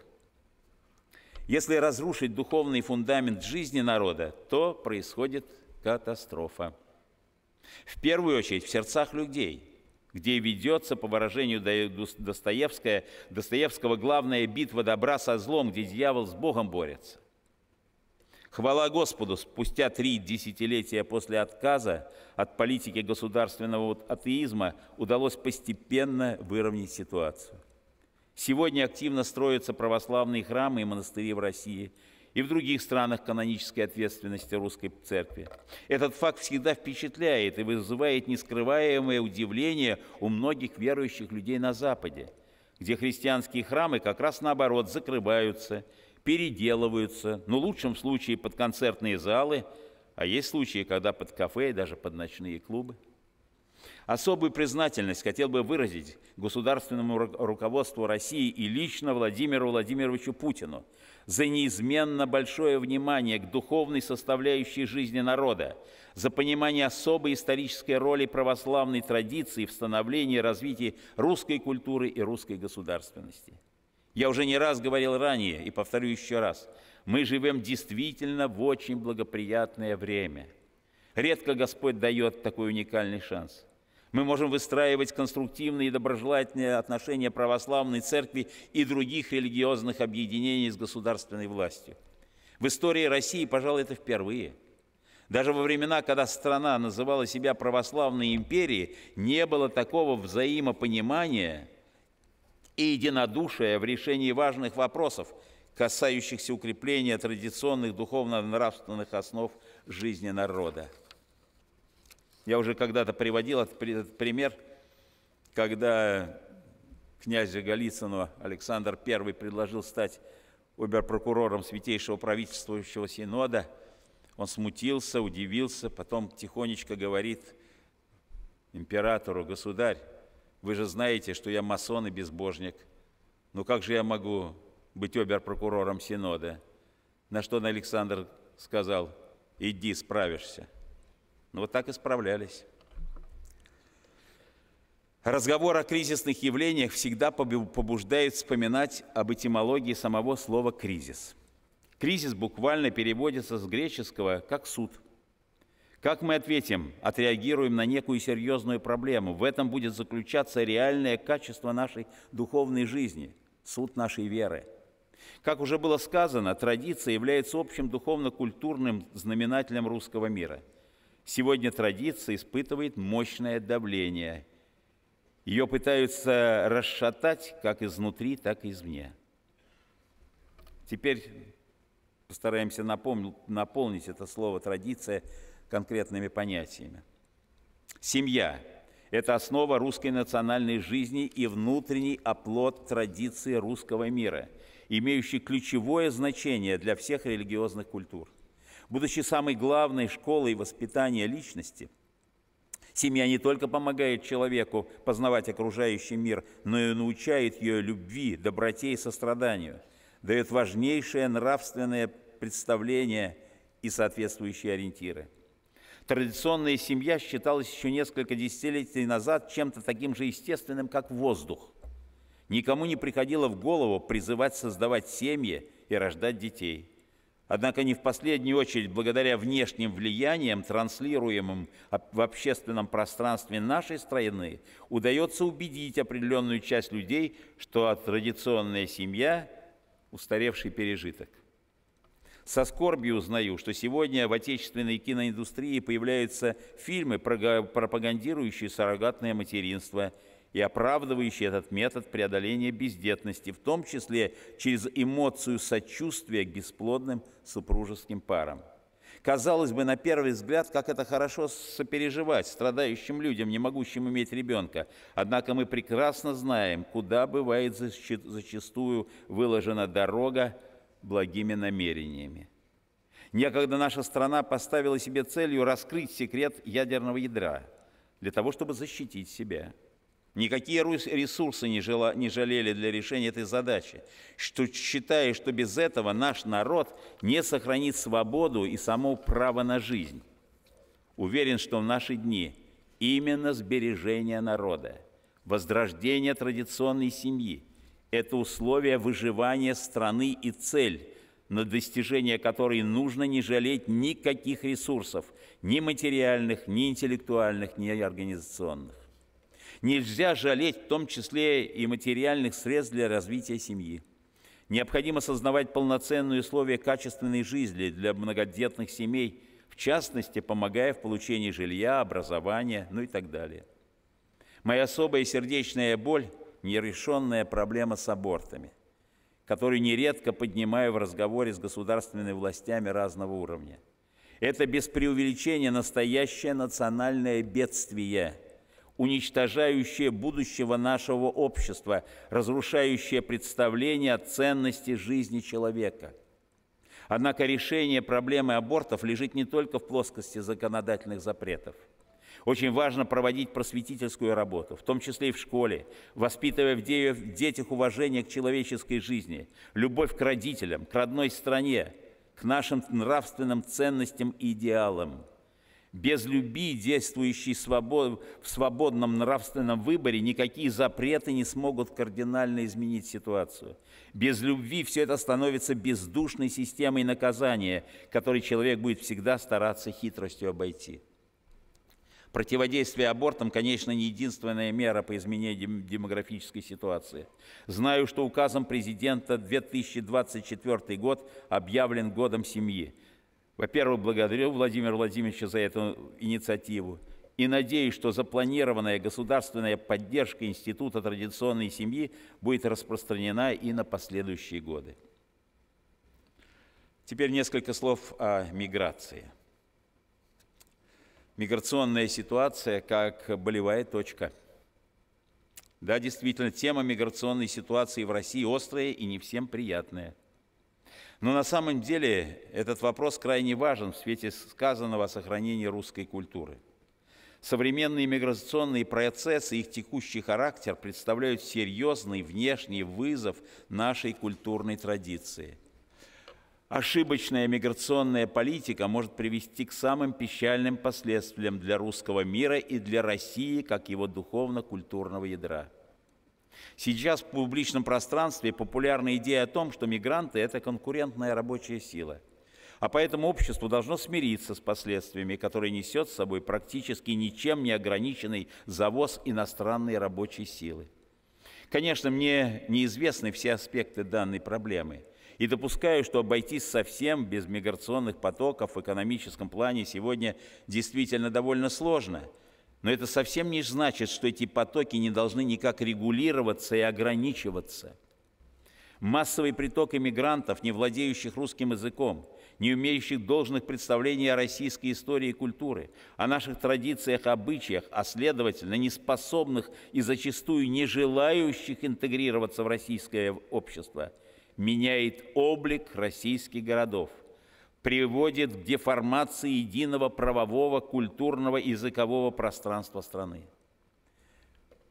Если разрушить духовный фундамент жизни народа, то происходит катастрофа. В первую очередь в сердцах людей, где ведется, по выражению Достоевского, Достоевского, главная битва добра со злом, где дьявол с Богом борется. Хвала Господу, спустя три десятилетия после отказа от политики государственного атеизма удалось постепенно выровнять ситуацию. Сегодня активно строятся православные храмы и монастыри в России и в других странах канонической ответственности Русской Церкви. Этот факт всегда впечатляет и вызывает нескрываемое удивление у многих верующих людей на Западе, где христианские храмы как раз наоборот закрываются, переделываются, но в лучшем случае под концертные залы, а есть случаи, когда под кафе и даже под ночные клубы. Особую признательность хотел бы выразить государственному руководству России и лично Владимиру Владимировичу Путину за неизменно большое внимание к духовной составляющей жизни народа, за понимание особой исторической роли православной традиции в становлении и развитии русской культуры и русской государственности. Я уже не раз говорил ранее и повторю еще раз, мы живем действительно в очень благоприятное время. Редко Господь дает такой уникальный шанс. Мы можем выстраивать конструктивные и доброжелательные отношения православной церкви и других религиозных объединений с государственной властью. В истории России, пожалуй, это впервые. Даже во времена, когда страна называла себя православной империей, не было такого взаимопонимания и единодушия в решении важных вопросов, касающихся укрепления традиционных духовно-нравственных основ жизни народа. Я уже когда-то приводил этот пример, когда князю Голицыну Александр Первый предложил стать обер-прокурором Святейшего правительствующего синода. Он смутился, удивился, потом тихонечко говорит императору: «Государь, вы же знаете, что я масон и безбожник. Ну как же я могу быть обер-прокурором синода?» На что Александр сказал: «Иди, справишься». Ну вот так и справлялись. Разговор о кризисных явлениях всегда побуждает вспоминать об этимологии самого слова «кризис». Кризис буквально переводится с греческого как «суд». Как мы ответим, отреагируем на некую серьезную проблему? В этом будет заключаться реальное качество нашей духовной жизни, суд нашей веры. Как уже было сказано, традиция является общим духовно-культурным знаменателем русского мира. Сегодня традиция испытывает мощное давление. Ее пытаются расшатать как изнутри, так и извне. Теперь постараемся напомнить, наполнить это слово «традиция» конкретными понятиями. Семья – это основа русской национальной жизни и внутренний оплот традиции русского мира, имеющий ключевое значение для всех религиозных культур. Будучи самой главной школой воспитания личности, семья не только помогает человеку познавать окружающий мир, но и научает ее любви, доброте и состраданию, дает важнейшее нравственное представление и соответствующие ориентиры. Традиционная семья считалась еще несколько десятилетий назад чем-то таким же естественным, как воздух. Никому не приходило в голову призывать создавать семьи и рождать детей. Однако не в последнюю очередь благодаря внешним влияниям, транслируемым в общественном пространстве нашей страны, удается убедить определенную часть людей, что традиционная семья – устаревший пережиток. Со скорбью узнаю, что сегодня в отечественной киноиндустрии появляются фильмы, пропагандирующие суррогатное материнство и оправдывающие этот метод преодоления бездетности, в том числе через эмоцию сочувствия к бесплодным супружеским парам. Казалось бы, на первый взгляд, как это хорошо сопереживать страдающим людям, не могущим иметь ребенка. Однако мы прекрасно знаем, куда бывает зачастую выложена дорога благими намерениями. Некогда наша страна поставила себе целью раскрыть секрет ядерного ядра для того, чтобы защитить себя. Никакие ресурсы не, жела, не жалели для решения этой задачи, что, считая, что без этого наш народ не сохранит свободу и само право на жизнь. Уверен, что в наши дни именно сбережение народа, возрождение традиционной семьи – это условие выживания страны и цель, на достижение которой нужно не жалеть никаких ресурсов, ни материальных, ни интеллектуальных, ни организационных. Нельзя жалеть в том числе и материальных средств для развития семьи. Необходимо создавать полноценные условия качественной жизни для многодетных семей, в частности, помогая в получении жилья, образования, ну и так далее. Моя особая сердечная боль – нерешенная проблема с абортами, которую нередко поднимаю в разговоре с государственными властями разного уровня. Это без преувеличения настоящее национальное бедствие, уничтожающее будущего нашего общества, разрушающее представление о ценности жизни человека. Однако решение проблемы абортов лежит не только в плоскости законодательных запретов. Очень важно проводить просветительскую работу, в том числе и в школе, воспитывая в детях уважение к человеческой жизни, любовь к родителям, к родной стране, к нашим нравственным ценностям и идеалам. Без любви, действующей в свободном нравственном выборе, никакие запреты не смогут кардинально изменить ситуацию. Без любви все это становится бездушной системой наказания, которой человек будет всегда стараться хитростью обойти. Противодействие абортам, конечно, не единственная мера по изменению демографической ситуации. Знаю, что указом президента две тысячи двадцать четвёртый год объявлен годом семьи. Во-первых, благодарю Владимира Владимировича за эту инициативу и надеюсь, что запланированная государственная поддержка Института традиционной семьи будет распространена и на последующие годы. Теперь несколько слов о миграции. Миграционная ситуация как болевая точка. Да, действительно, тема миграционной ситуации в России острая и не всем приятная. Но на самом деле этот вопрос крайне важен в свете сказанного о сохранении русской культуры. Современные миграционные процессы и их текущий характер представляют серьезный внешний вызов нашей культурной традиции. Ошибочная миграционная политика может привести к самым печальным последствиям для русского мира и для России как его духовно-культурного ядра. Сейчас в публичном пространстве популярна идея о том, что мигранты – это конкурентная рабочая сила, а поэтому общество должно смириться с последствиями, которые несет с собой практически ничем не ограниченный завоз иностранной рабочей силы. Конечно, мне неизвестны все аспекты данной проблемы, и допускаю, что обойтись совсем без миграционных потоков в экономическом плане сегодня действительно довольно сложно. Но это совсем не значит, что эти потоки не должны никак регулироваться и ограничиваться. Массовый приток иммигрантов, не владеющих русским языком, не имеющих должных представлений о российской истории и культуре, о наших традициях, обычаях, а следовательно, не способных и зачастую не желающих интегрироваться в российское общество, меняет облик российских городов, приводит к деформации единого правового, культурного и языкового пространства страны.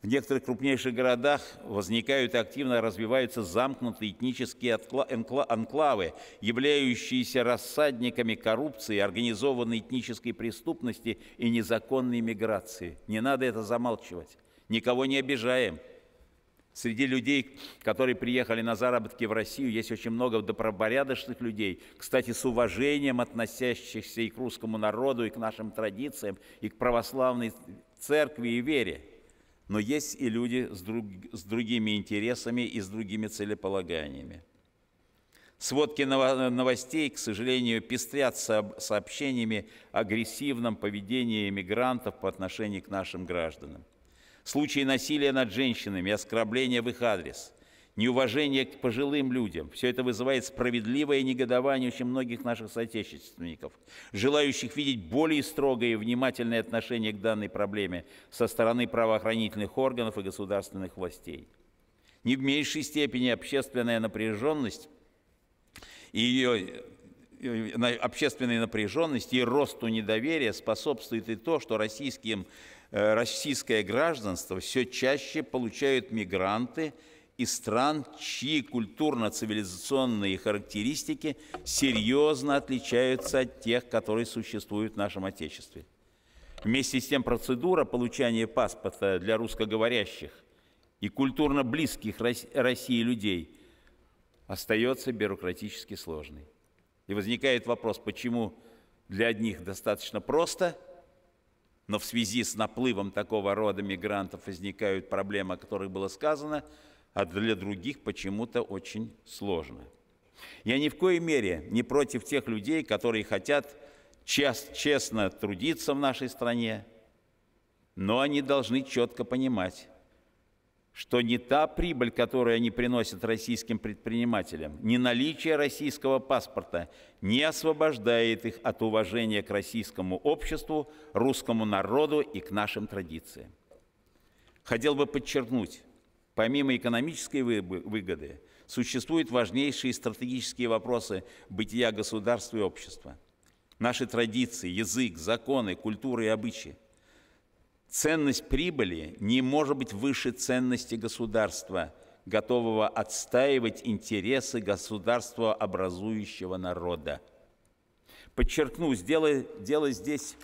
В некоторых крупнейших городах возникают и активно развиваются замкнутые этнические анклавы, являющиеся рассадниками коррупции, организованной этнической преступности и незаконной миграции. Не надо это замалчивать. Никого не обижаем. Среди людей, которые приехали на заработки в Россию, есть очень много добропорядочных людей, кстати, с уважением относящихся и к русскому народу, и к нашим традициям, и к православной церкви и вере. Но есть и люди с, друг, с другими интересами и с другими целеполаганиями. Сводки новостей, к сожалению, пестрят сообщениями о агрессивном поведении мигрантов по отношению к нашим гражданам. Случаи насилия над женщинами, оскорбления в их адрес, неуважение к пожилым людям – все это вызывает справедливое негодование очень многих наших соотечественников, желающих видеть более строгое и внимательное отношение к данной проблеме со стороны правоохранительных органов и государственных властей. Не в меньшей степени общественная напряженность и ее общественной напряженности и росту недоверия способствует и то, что российским, российское гражданство все чаще получают мигранты из стран, чьи культурно-цивилизационные характеристики серьезно отличаются от тех, которые существуют в нашем Отечестве. Вместе с тем процедура получения паспорта для русскоговорящих и культурно близких России людей остается бюрократически сложной. И возникает вопрос, почему для одних достаточно просто, но в связи с наплывом такого рода мигрантов возникают проблемы, о которых было сказано, а для других почему-то очень сложно. Я ни в коей мере не против тех людей, которые хотят честно трудиться в нашей стране, но они должны четко понимать, что не та прибыль, которую они приносят российским предпринимателям, ни наличие российского паспорта не освобождает их от уважения к российскому обществу, русскому народу и к нашим традициям. Хотел бы подчеркнуть, помимо экономической выгоды, существуют важнейшие стратегические вопросы бытия государства и общества. Наши традиции, язык, законы, культура и обычаи. Ценность прибыли не может быть выше ценности государства, готового отстаивать интересы государствообразующего народа. Подчеркну, дело, дело здесь...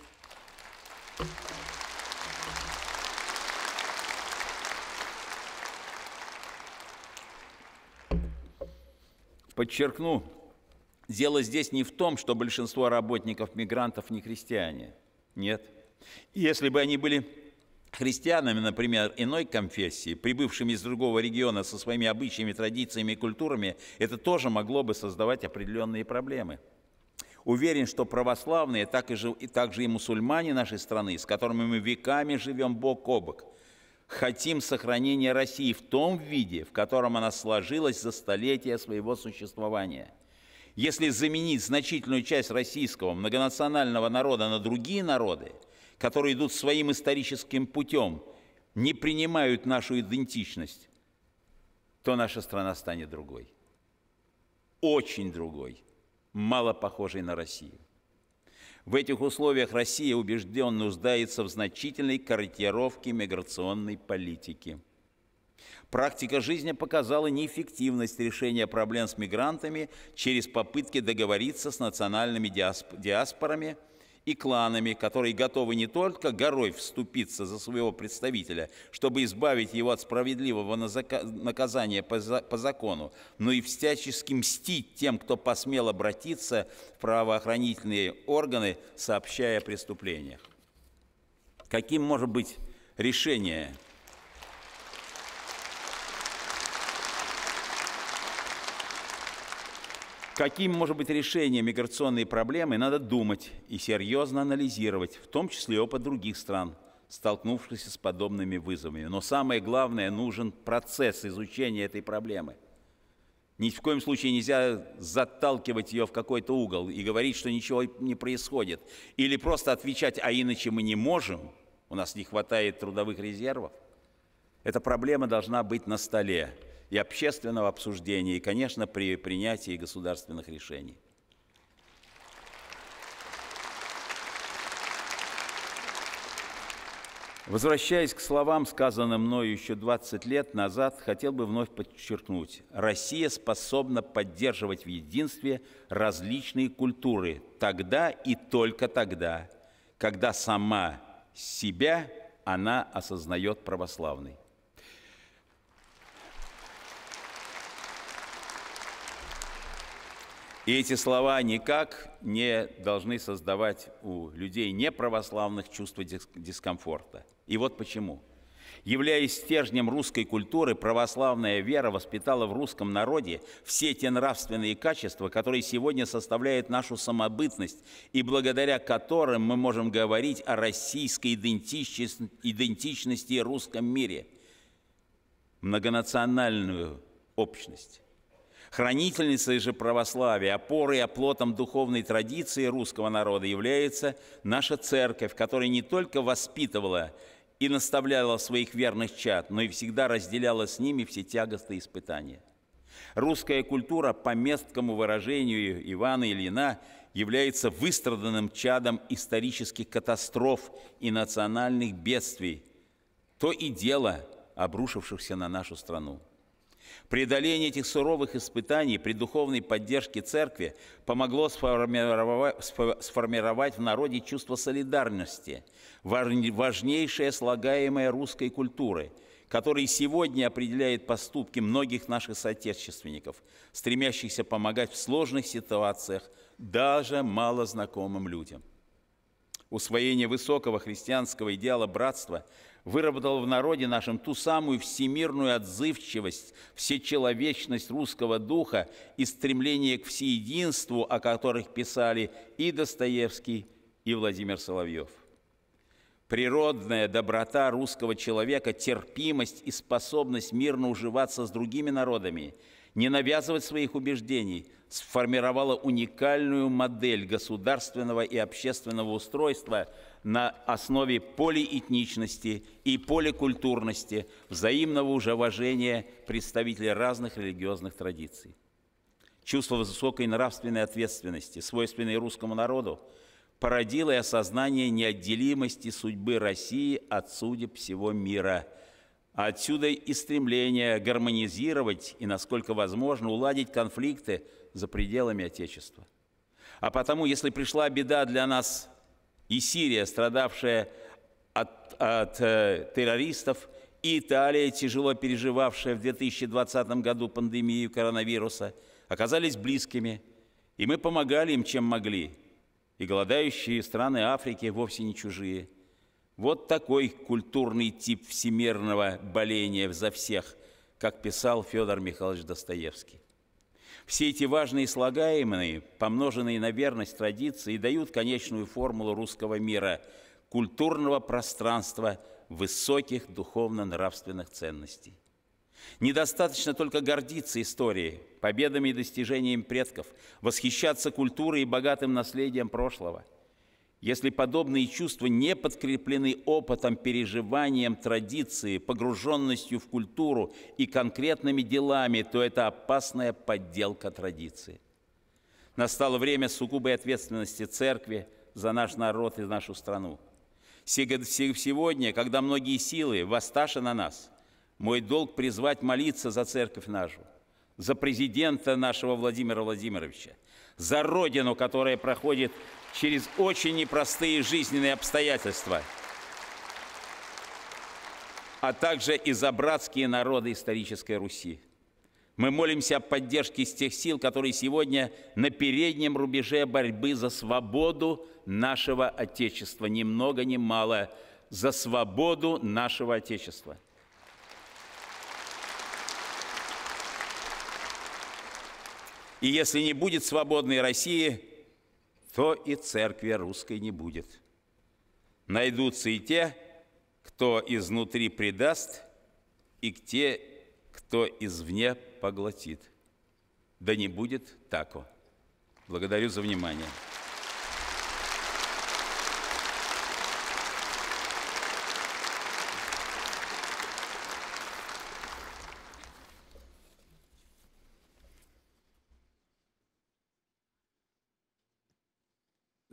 Подчеркну, дело здесь не в том, что большинство работников-мигрантов не христиане. Нет. Если бы они были христианами, например, иной конфессии, прибывшими из другого региона со своими обычаями, традициями и культурами, это тоже могло бы создавать определенные проблемы. Уверен, что православные, так и, же, и также и мусульмане нашей страны, с которыми мы веками живем бок о бок, хотим сохранения России в том виде, в котором она сложилась за столетия своего существования. Если заменить значительную часть российского многонационального народа на другие народы, которые идут своим историческим путем, не принимают нашу идентичность, то наша страна станет другой. Очень другой, мало похожей на Россию. В этих условиях Россия убежденно нуждается в значительной корректировке миграционной политики. Практика жизни показала неэффективность решения проблем с мигрантами через попытки договориться с национальными диаспорами и кланами, которые готовы не только горой вступиться за своего представителя, чтобы избавить его от справедливого наказания по закону, но и всячески мстить тем, кто посмел обратиться в правоохранительные органы, сообщая о преступлениях. Каким может быть решение? Каким может быть решение миграционной проблемы, надо думать и серьезно анализировать, в том числе опыт других стран, столкнувшихся с подобными вызовами. Но самое главное, нужен процесс изучения этой проблемы. Ни в коем случае нельзя заталкивать ее в какой-то угол и говорить, что ничего не происходит. Или просто отвечать, а иначе мы не можем, у нас не хватает трудовых резервов. Эта проблема должна быть на столе и общественного обсуждения, и, конечно, при принятии государственных решений. Возвращаясь к словам, сказанным мною еще двадцать лет назад, хотел бы вновь подчеркнуть: Россия способна поддерживать в единстве различные культуры тогда и только тогда, когда сама себя она осознает православной. И эти слова никак не должны создавать у людей неправославных чувство дискомфорта. И вот почему. Являясь стержнем русской культуры, православная вера воспитала в русском народе все те нравственные качества, которые сегодня составляют нашу самобытность, и благодаря которым мы можем говорить о российской идентичности, идентичности и русском мире, многонациональную общность. Хранительницей же православия, опорой и оплотом духовной традиции русского народа является наша церковь, которая не только воспитывала и наставляла своих верных чад, но и всегда разделяла с ними все тягости и испытания. Русская культура, по месткому выражению Ивана Ильина, является выстраданным чадом исторических катастроф и национальных бедствий, то и дело обрушившихся на нашу страну. Преодоление этих суровых испытаний при духовной поддержке церкви помогло сформировать, сформировать в народе чувство солидарности, важнейшее слагаемое русской культуры, которое сегодня определяет поступки многих наших соотечественников, стремящихся помогать в сложных ситуациях даже малознакомым людям. Усвоение высокого христианского идеала братства выработало в народе нашем ту самую всемирную отзывчивость, всечеловечность русского духа и стремление к всеединству, о которых писали и Достоевский, и Владимир Соловьев. Природная доброта русского человека, терпимость и способность мирно уживаться с другими народами, не навязывать своих убеждений, сформировала уникальную модель государственного и общественного устройства на основе полиэтничности и поликультурности, взаимного уважения представителей разных религиозных традиций. Чувство высокой нравственной ответственности, свойственной русскому народу, породило и осознание неотделимости судьбы России от судеб всего мира. А отсюда и стремление гармонизировать и, насколько возможно, уладить конфликты за пределами Отечества. А потому, если пришла беда для нас и Сирия, страдавшая от, от э, террористов, и Италия, тяжело переживавшая в две тысячи двадцатом году пандемию коронавируса, оказались близкими, и мы помогали им, чем могли. И голодающие страны Африки вовсе не чужие. Вот такой культурный тип всемирного боления за всех, как писал Федор Михайлович Достоевский. Все эти важные слагаемые, помноженные на верность традиции, дают конечную формулу русского мира – культурного пространства высоких духовно-нравственных ценностей. Недостаточно только гордиться историей, победами и достижениями предков, восхищаться культурой и богатым наследием прошлого. Если подобные чувства не подкреплены опытом, переживанием традиции, погруженностью в культуру и конкретными делами, то это опасная подделка традиции. Настало время сугубой ответственности Церкви за наш народ и нашу страну. Сегодня, когда многие силы воссташи на нас, мой долг призвать молиться за Церковь нашу, за президента нашего Владимира Владимировича, за Родину, которая проходит через очень непростые жизненные обстоятельства, а также и за братские народы исторической Руси. Мы молимся о поддержке из тех сил, которые сегодня на переднем рубеже борьбы за свободу нашего Отечества, ни много ни мало, за свободу нашего Отечества. И если не будет свободной России, то и церкви русской не будет. Найдутся и те, кто изнутри предаст, и те, кто извне поглотит. Да не будет тако. Благодарю за внимание.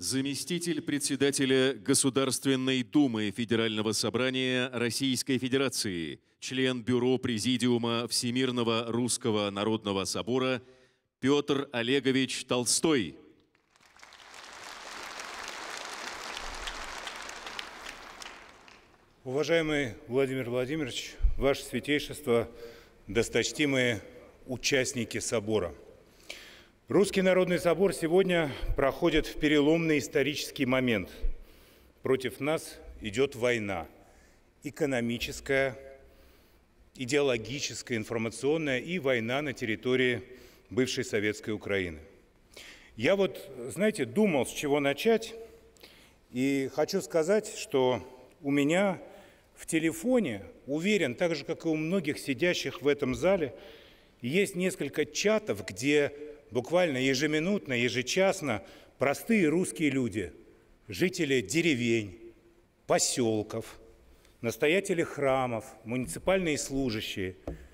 заместитель председателя Государственной Думы Федерального собрания Российской Федерации, член Бюро Президиума Всемирного Русского Народного Собора Петр Олегович Толстой. Уважаемый Владимир Владимирович, Ваше Святейшество, досточтимые участники собора. Русский Народный Собор сегодня проходит в переломный исторический момент. Против нас идет война. Экономическая, идеологическая, информационная и война на территории бывшей советской Украины. Я вот, знаете, думал, с чего начать. И хочу сказать, что у меня в телефоне, уверен, так же, как и у многих сидящих в этом зале, есть несколько чатов, где буквально ежеминутно, ежечасно простые русские люди, жители деревень, поселков, настоятели храмов, муниципальные служащие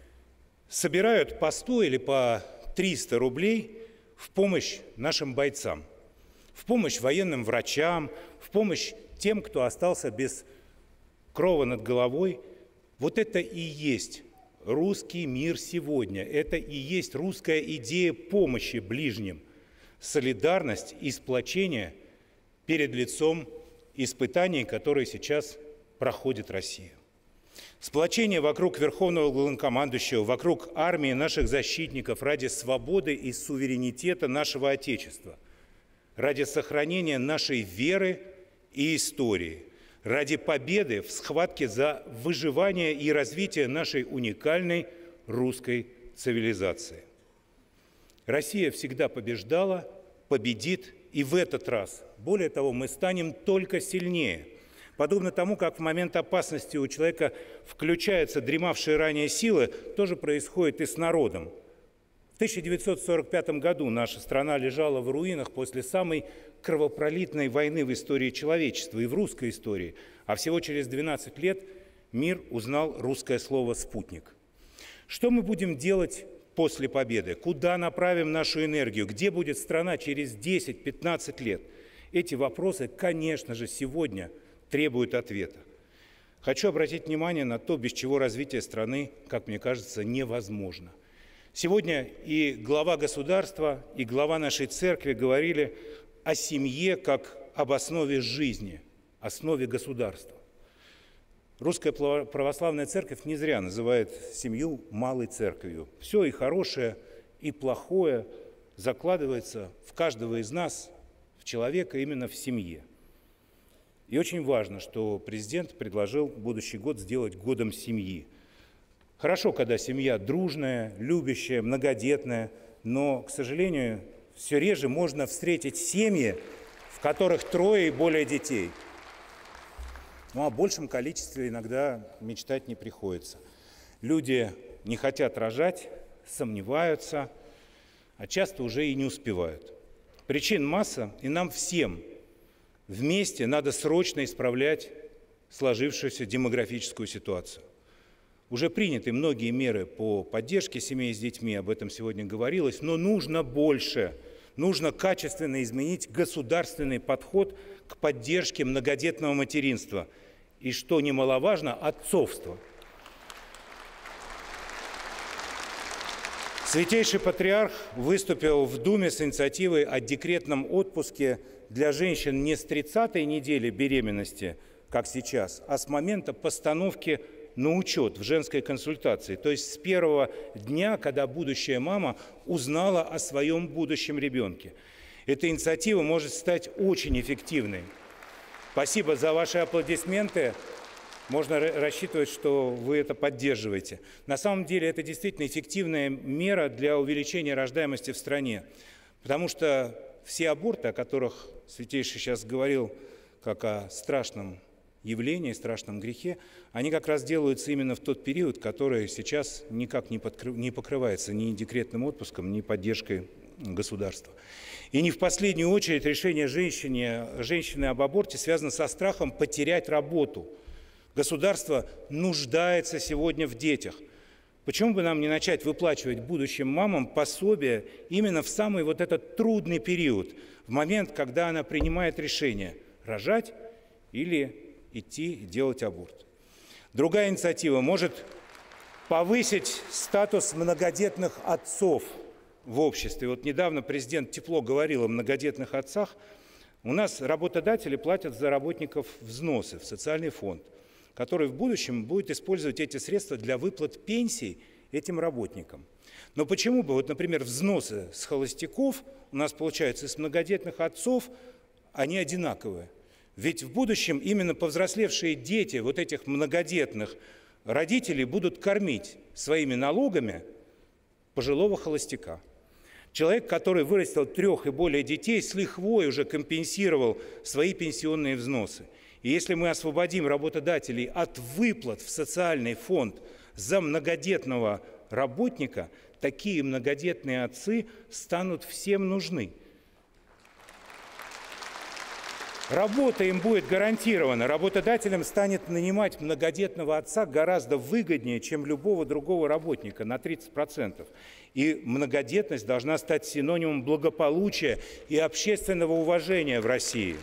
собирают по сто или по триста рублей в помощь нашим бойцам, в помощь военным врачам, в помощь тем, кто остался без крова над головой. Вот это и есть русский мир сегодня. Это и есть русская идея помощи ближним, солидарность и сплочение перед лицом испытаний, которые сейчас проходит Россия. Сплочение вокруг Верховного Главнокомандующего, вокруг армии наших защитников ради свободы и суверенитета нашего Отечества, ради сохранения нашей веры и истории, ради победы в схватке за выживание и развитие нашей уникальной русской цивилизации. Россия всегда побеждала, победит и в этот раз. Более того, мы станем только сильнее. Подобно тому, как в момент опасности у человека включаются дремавшие ранее силы, тоже происходит и с народом. В тысяча девятьсот сорок пятом году наша страна лежала в руинах после самой кровопролитной войны в истории человечества и в русской истории. А всего через двенадцать лет мир узнал русское слово «спутник». Что мы будем делать после победы? Куда направим нашу энергию? Где будет страна через десять-пятнадцать лет? Эти вопросы, конечно же, сегодня требуют ответа. Хочу обратить внимание на то, без чего развитие страны, как мне кажется, невозможно. Сегодня и глава государства, и глава нашей церкви говорили о семье как об основе жизни, основе государства. Русская православная церковь не зря называет семью малой церковью. Все и хорошее, и плохое закладывается в каждого из нас, в человека, именно в семье. И очень важно, что президент предложил будущий год сделать годом семьи. Хорошо, когда семья дружная, любящая, многодетная, но, к сожалению, все реже можно встретить семьи, в которых трое и более детей. Ну, о большем количестве иногда мечтать не приходится. Люди не хотят рожать, сомневаются, а часто уже и не успевают. Причин масса, и нам всем вместе надо срочно исправлять сложившуюся демографическую ситуацию. Уже приняты многие меры по поддержке семей с детьми, об этом сегодня говорилось, но нужно больше. Нужно качественно изменить государственный подход к поддержке многодетного материнства. И, что немаловажно, отцовства. Святейший Патриарх выступил в Думе с инициативой о декретном отпуске для женщин не с тридцатой недели беременности, как сейчас, а с момента постановки на учет в женской консультации, то есть с первого дня, когда будущая мама узнала о своем будущем ребенке. Эта инициатива может стать очень эффективной. Спасибо за ваши аплодисменты. Можно рассчитывать, что вы это поддерживаете. На самом деле это действительно эффективная мера для увеличения рождаемости в стране, потому что все аборты, о которых Святейший сейчас говорил, как о страшном явлении, страшном грехе, они как раз делаются именно в тот период, который сейчас никак не, подкры... не покрывается ни декретным отпуском, ни поддержкой государства. И не в последнюю очередь решение женщины, женщины об аборте связано со страхом потерять работу. Государство нуждается сегодня в детях. Почему бы нам не начать выплачивать будущим мамам пособие именно в самый вот этот трудный период, в момент, когда она принимает решение рожать или идти делать аборт? Другая инициатива может повысить статус многодетных отцов в обществе. Вот недавно президент тепло говорил о многодетных отцах. У нас работодатели платят за работников взносы в социальный фонд, который в будущем будет использовать эти средства для выплат пенсий этим работникам. Но почему бы, вот, например, взносы с холостяков у нас получаются из многодетных отцов, они одинаковые? Ведь в будущем именно повзрослевшие дети вот этих многодетных родителей будут кормить своими налогами пожилого холостяка. Человек, который вырастил трех и более детей, с лихвой уже компенсировал свои пенсионные взносы. И если мы освободим работодателей от выплат в социальный фонд за многодетного работника, такие многодетные отцы станут всем нужны. Работа им будет гарантирована. Работодателям станет нанимать многодетного отца гораздо выгоднее, чем любого другого работника, на тридцать процентов. И многодетность должна стать синонимом благополучия и общественного уважения в России.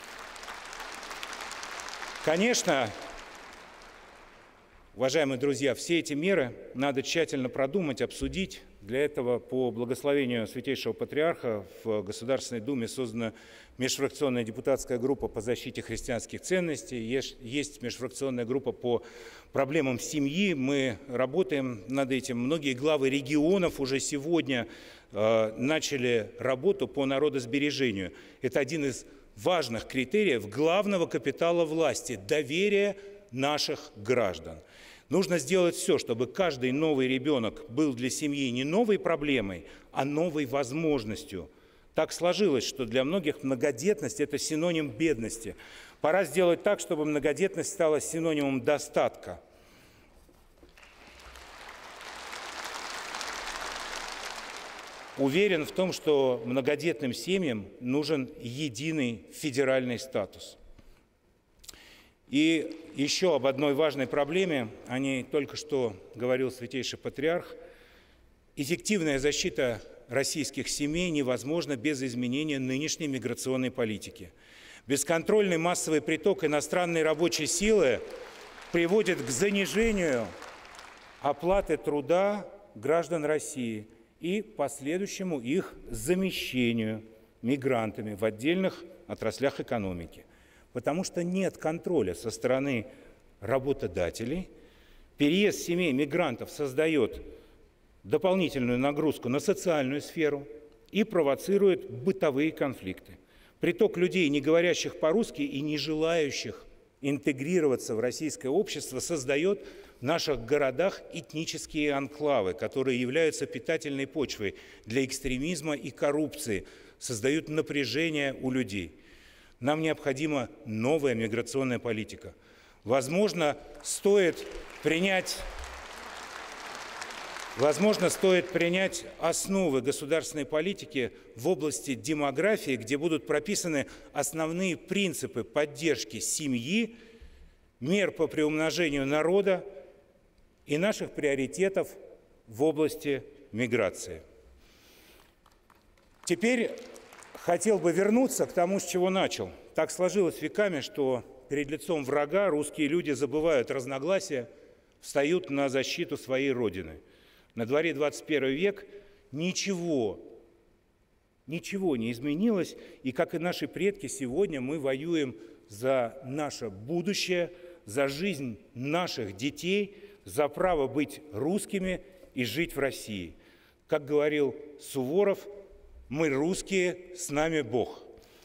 Конечно, уважаемые друзья, все эти меры надо тщательно продумать, обсудить. Для этого по благословению Святейшего Патриарха в Государственной Думе создана межфракционная депутатская группа по защите христианских ценностей, есть межфракционная группа по проблемам семьи. Мы работаем над этим. Многие главы регионов уже сегодня э, начали работу по народосбережению. Это один из важных критериев главного капитала власти – доверие наших граждан. Нужно сделать все, чтобы каждый новый ребенок был для семьи не новой проблемой, а новой возможностью. Так сложилось, что для многих многодетность – это синоним бедности. Пора сделать так, чтобы многодетность стала синонимом достатка. Уверен в том, что многодетным семьям нужен единый федеральный статус. И еще об одной важной проблеме, о ней только что говорил Святейший Патриарх. Эффективная защита российских семей невозможна без изменения нынешней миграционной политики. Бесконтрольный массовый приток иностранной рабочей силы приводит к занижению оплаты труда граждан России и последующему их замещению мигрантами в отдельных отраслях экономики. Потому что нет контроля со стороны работодателей. Переезд семей мигрантов создает дополнительную нагрузку на социальную сферу и провоцирует бытовые конфликты. Приток людей, не говорящих по-русски и не желающих интегрироваться в российское общество, создает в наших городах этнические анклавы, которые являются питательной почвой для экстремизма и коррупции, создают напряжение у людей. Нам необходима новая миграционная политика. Возможно, стоит принять, возможно, стоит принять основы государственной политики в области демографии, где будут прописаны основные принципы поддержки семьи, мер по приумножению народа и наших приоритетов в области миграции. Теперь хотел бы вернуться к тому, с чего начал. Так сложилось веками, что перед лицом врага русские люди забывают разногласия, встают на защиту своей Родины. На дворе двадцать первый век ничего, ничего не изменилось, и, как и наши предки, сегодня мы воюем за наше будущее, за жизнь наших детей, за право быть русскими и жить в России. Как говорил Суворов, мы русские, с нами Бог.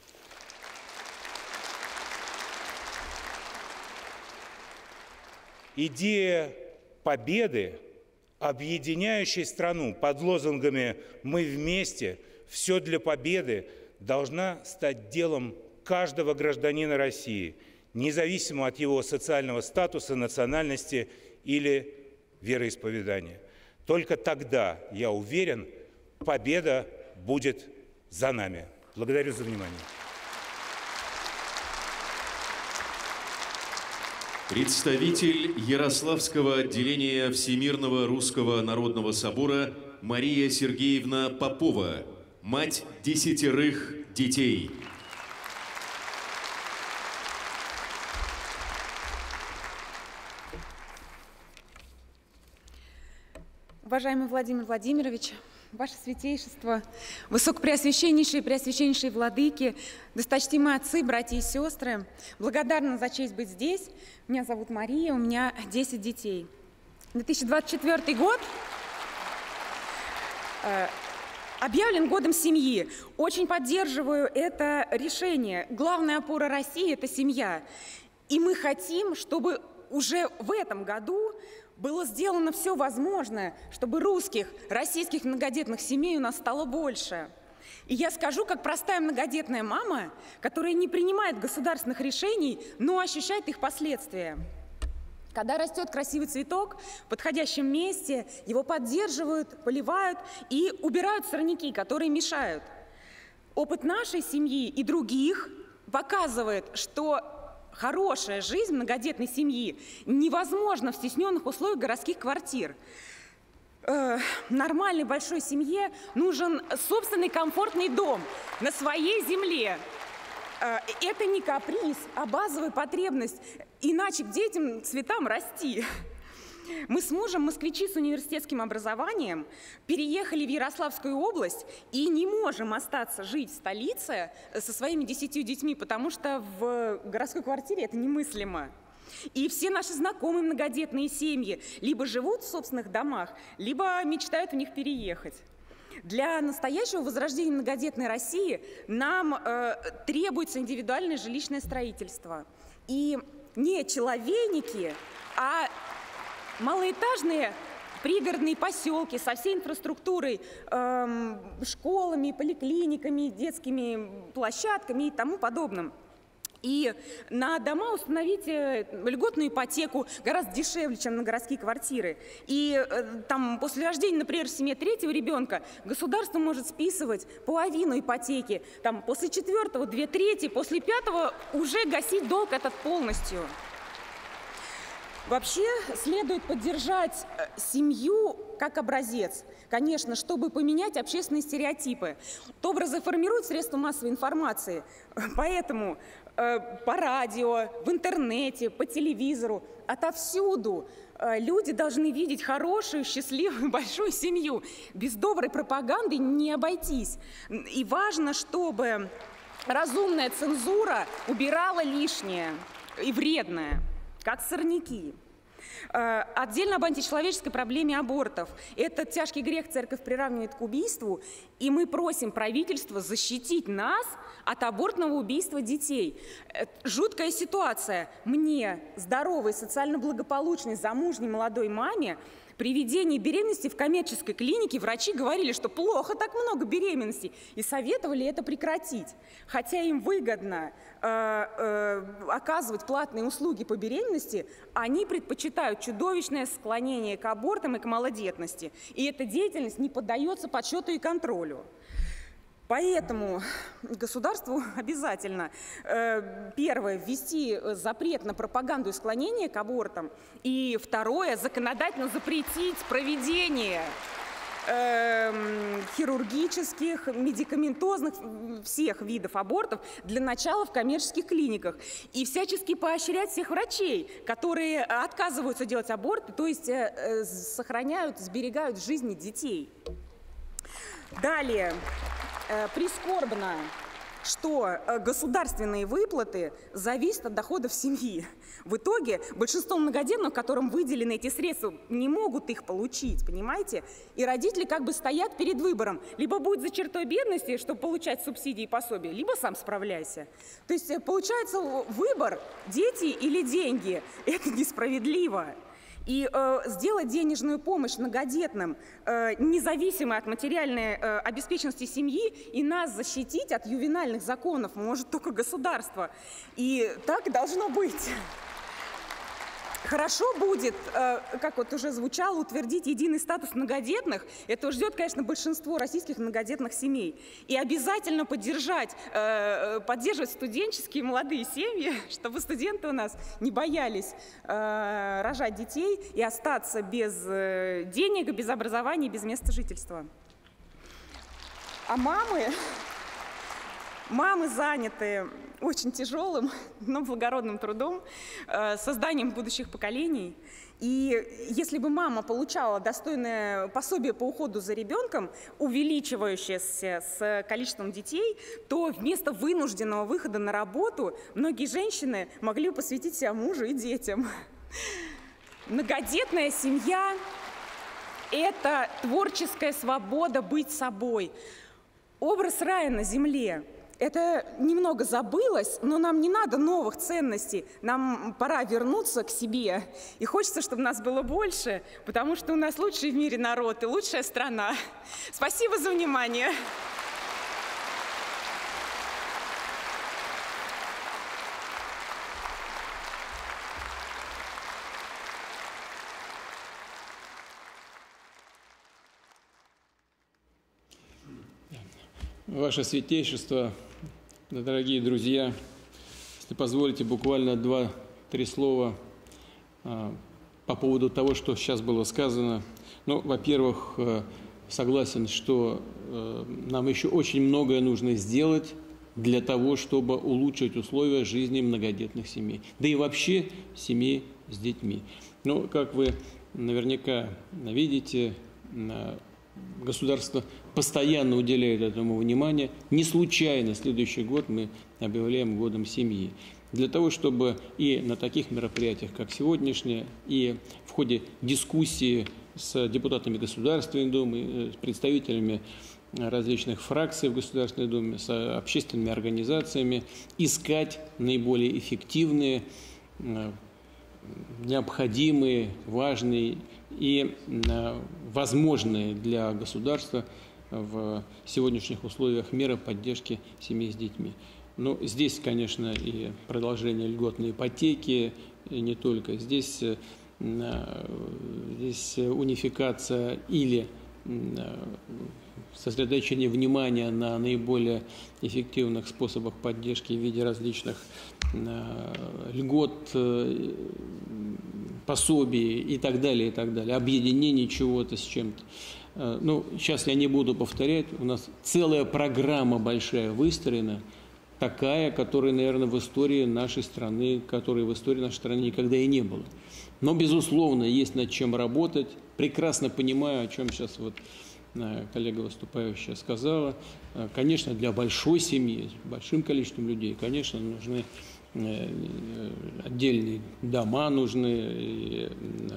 Идея победы, объединяющей страну под лозунгами «Мы вместе», «Все для победы», должна стать делом каждого гражданина России, независимо от его социального статуса, национальности или вероисповедания. Только тогда, я уверен, победа будет за нами. Благодарю за внимание. Представитель Ярославского отделения Всемирного Русского Народного Собора Мария Сергеевна Попова, мать десятерых детей. Уважаемый Владимир Владимирович, Ваше Святейшество, Высокопреосвященнейшие и Преосвященнейшие владыки, досточтимые отцы, братья и сестры, благодарна за честь быть здесь. Меня зовут Мария, у меня десять детей. две тысячи двадцать четвёртый год э, объявлен годом семьи. Очень поддерживаю это решение. Главная опора России – это семья. И мы хотим, чтобы уже в этом году было сделано все возможное, чтобы русских, российских многодетных семей у нас стало больше. И я скажу, как простая многодетная мама, которая не принимает государственных решений, но ощущает их последствия. Когда растет красивый цветок в подходящем месте, его поддерживают, поливают и убирают сорняки, которые мешают. Опыт нашей семьи и других показывает, что хорошая жизнь многодетной семьи невозможна в стесненных условиях городских квартир. Э, нормальной большой семье нужен собственный комфортный дом на своей земле. Э, это не каприз, а базовая потребность. Иначе где этим цветам расти? Мы с мужем, москвичи с университетским образованием, переехали в Ярославскую область и не можем остаться жить в столице со своими десятью детьми, потому что в городской квартире это немыслимо. И все наши знакомые многодетные семьи либо живут в собственных домах, либо мечтают в них переехать. Для настоящего возрождения многодетной России нам э, требуется индивидуальное жилищное строительство. И не человейники, а малоэтажные пригородные поселки со всей инфраструктурой, эм, школами, поликлиниками, детскими площадками и тому подобным. И на дома установите льготную ипотеку гораздо дешевле, чем на городские квартиры. И э, там после рождения, например, в семье третьего ребенка государство может списывать половину ипотеки, там после четвертого две трети, после пятого уже гасить долг этот полностью. Вообще следует поддержать семью как образец, конечно, чтобы поменять общественные стереотипы. Образы формируют средства массовой информации, поэтому э, по радио, в интернете, по телевизору, отовсюду э, люди должны видеть хорошую, счастливую, большую семью. Без доброй пропаганды не обойтись. И важно, чтобы разумная цензура убирала лишнее и вредное, как сорняки. Отдельно об античеловеческой проблеме абортов. Этот тяжкий грех церковь приравнивает к убийству, и мы просим правительство защитить нас от абортного убийства детей. Жуткая ситуация. Мне, здоровой, социально благополучной, замужней молодой маме, при ведении беременности в коммерческой клинике врачи говорили, что плохо так много беременностей, и советовали это прекратить. Хотя им выгодно э, э, оказывать платные услуги по беременности, они предпочитают чудовищное склонение к абортам и к малодетности. И эта деятельность не поддается подсчету и контролю. Поэтому государству обязательно, э, первое, ввести запрет на пропаганду и склонение к абортам, и второе, законодательно запретить проведение э, хирургических, медикаментозных, всех видов абортов для начала в коммерческих клиниках, и всячески поощрять всех врачей, которые отказываются делать аборты, то есть э, э, сохраняют, сберегают жизни детей. Далее. Прискорбно, что государственные выплаты зависят от доходов семьи. В итоге большинство многодетных, которым выделены эти средства, не могут их получить, понимаете? И родители как бы стоят перед выбором. Либо будет за чертой бедности, чтобы получать субсидии и пособия, либо сам справляйся. То есть получается выбор – дети или деньги. Это несправедливо. И э, сделать денежную помощь многодетным, э, независимо от материальной э, обеспеченности семьи, и нас защитить от ювенальных законов может только государство. И так должно быть. Хорошо будет, как вот уже звучало, утвердить единый статус многодетных. Это ждет, конечно, большинство российских многодетных семей. И обязательно поддержать, поддерживать студенческие молодые семьи, чтобы студенты у нас не боялись рожать детей и остаться без денег, без образования, без места жительства. А мамы... Мамы заняты очень тяжелым, но благородным трудом, созданием будущих поколений. И если бы мама получала достойное пособие по уходу за ребенком, увеличивающееся с количеством детей, то вместо вынужденного выхода на работу многие женщины могли бы посвятить себя мужу и детям. Многодетная семья – это творческая свобода быть собой. Образ рая на земле. Это немного забылось, но нам не надо новых ценностей. Нам пора вернуться к себе. И хочется, чтобы нас было больше, потому что у нас лучший в мире народ и лучшая страна. Спасибо за внимание. Ваше Святейшество, дорогие друзья, если позволите, буквально два-три слова а, по поводу того, что сейчас было сказано. Ну, во-первых, согласен, что а, нам еще очень многое нужно сделать для того, чтобы улучшить условия жизни многодетных семей, да и вообще семей с детьми. Ну, как вы наверняка видите, государство постоянно уделяет этому внимание. Не случайно следующий год мы объявляем годом семьи. Для того, чтобы и на таких мероприятиях, как сегодняшнее, и в ходе дискуссии с депутатами Государственной Думы, с представителями различных фракций в Государственной Думе, с общественными организациями, искать наиболее эффективные, необходимые, важные и возможные для государства в сегодняшних условиях меры поддержки семей с детьми. Ну, здесь, конечно, и продолжение льготной ипотеки, и не только. Здесь, здесь унификация или сосредоточение внимания на наиболее эффективных способах поддержки в виде различных льгот, пособий и так далее, и так далее, объединение чего-то с чем-то. Ну, сейчас я не буду повторять, у нас целая программа большая выстроена, такая, которая, наверное, в истории нашей страны, которой в истории нашей страны никогда и не было. Но, безусловно, есть над чем работать. Прекрасно понимаю, о чем сейчас вот коллега выступающая сказала. Конечно, для большой семьи, с большим количеством людей, конечно, нужны отдельные дома, нужны, и,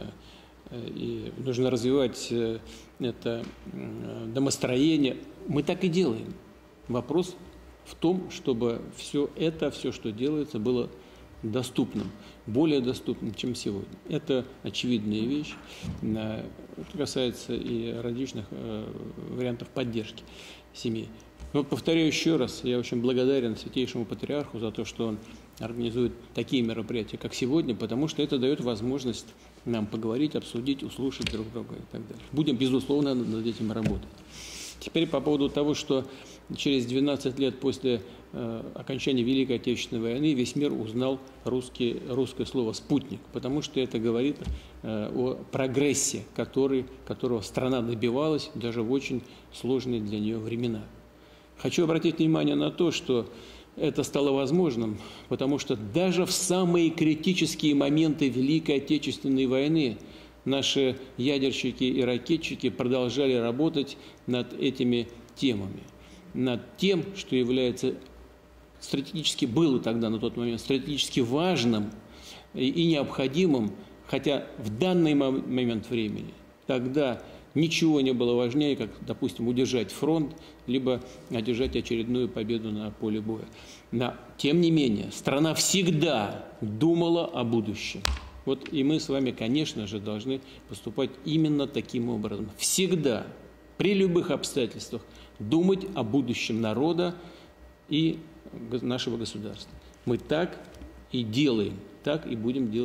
и нужно развивать это домостроение. Мы так и делаем. Вопрос в том, чтобы все это, все, что делается, было доступным, более доступным, чем сегодня. Это очевидная вещь. Это касается и различных вариантов поддержки семей. Но повторяю еще раз, я очень благодарен Святейшему Патриарху за то, что он организует такие мероприятия, как сегодня, потому что это дает возможность нам поговорить, обсудить, услышать друг друга и так далее. Будем, безусловно, над этим работать. Теперь по поводу того, что через двенадцать лет после э, окончания Великой Отечественной войны весь мир узнал русский, русское слово «спутник», потому что это говорит э, о прогрессе, который, которого страна добивалась даже в очень сложные для нее времена. Хочу обратить внимание на то, что это стало возможным, потому что даже в самые критические моменты Великой Отечественной войны наши ядерщики и ракетчики продолжали работать над этими темами, над тем, что является стратегически, было тогда на тот момент стратегически важным и необходимым, хотя в данный момент времени тогда ничего не было важнее, как, допустим, удержать фронт, либо одержать очередную победу на поле боя. Но, тем не менее, страна всегда думала о будущем. Вот и мы с вами, конечно же, должны поступать именно таким образом. Всегда, при любых обстоятельствах, думать о будущем народа и нашего государства. Мы так и делаем, так и будем делать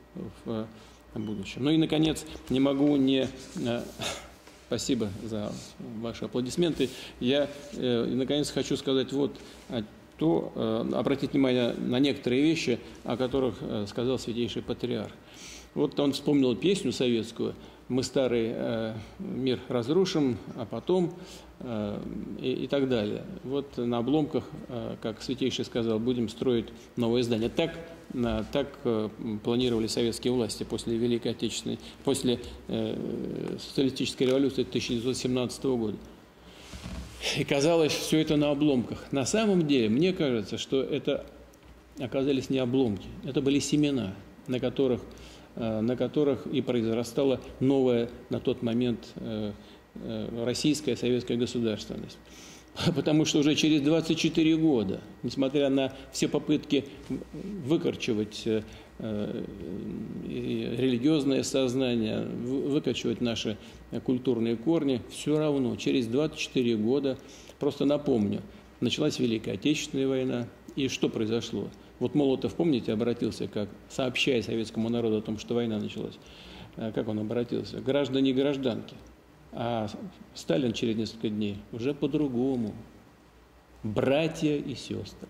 в будущем. Ну и, наконец, не могу не... Спасибо за ваши аплодисменты. Я, наконец, хочу сказать вот то, обратить внимание на некоторые вещи, о которых сказал Святейший Патриарх. Вот он вспомнил песню советскую «Мы старый э, мир разрушим, а потом…» э, и, и так далее. Вот на обломках, э, как Святейший сказал, будем строить новое здание. Так, э, так э, планировали советские власти после Великой Отечественной, после э, социалистической революции тысяча девятьсот семнадцатого года. И казалось, все это на обломках. На самом деле, мне кажется, что это оказались не обломки, это были семена, на которых на которых и произрастала новая на тот момент российская советская государственность. Потому что уже через двадцать четыре года, несмотря на все попытки выкорчевать религиозное сознание, выкорчевать наши культурные корни, все равно через двадцать четыре года, просто напомню, началась Великая Отечественная война, и что произошло? Вот Молотов, помните, обратился, как сообщая советскому народу о том, что война началась. Как он обратился? Граждане и гражданки. А Сталин через несколько дней уже по-другому. Братья и сестры.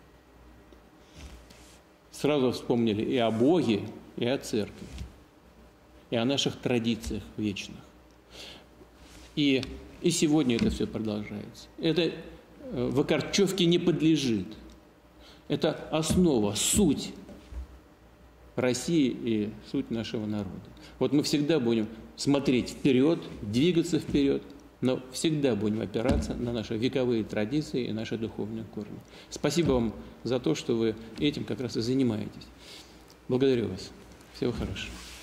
Сразу вспомнили и о Боге, и о церкви, и о наших традициях вечных. И, и сегодня это все продолжается. Это выкорчевке не подлежит. Это основа, суть России и суть нашего народа. Вот мы всегда будем смотреть вперед, двигаться вперед, но всегда будем опираться на наши вековые традиции и наши духовные корни. Спасибо вам за то, что вы этим как раз и занимаетесь. Благодарю вас. Всего хорошего.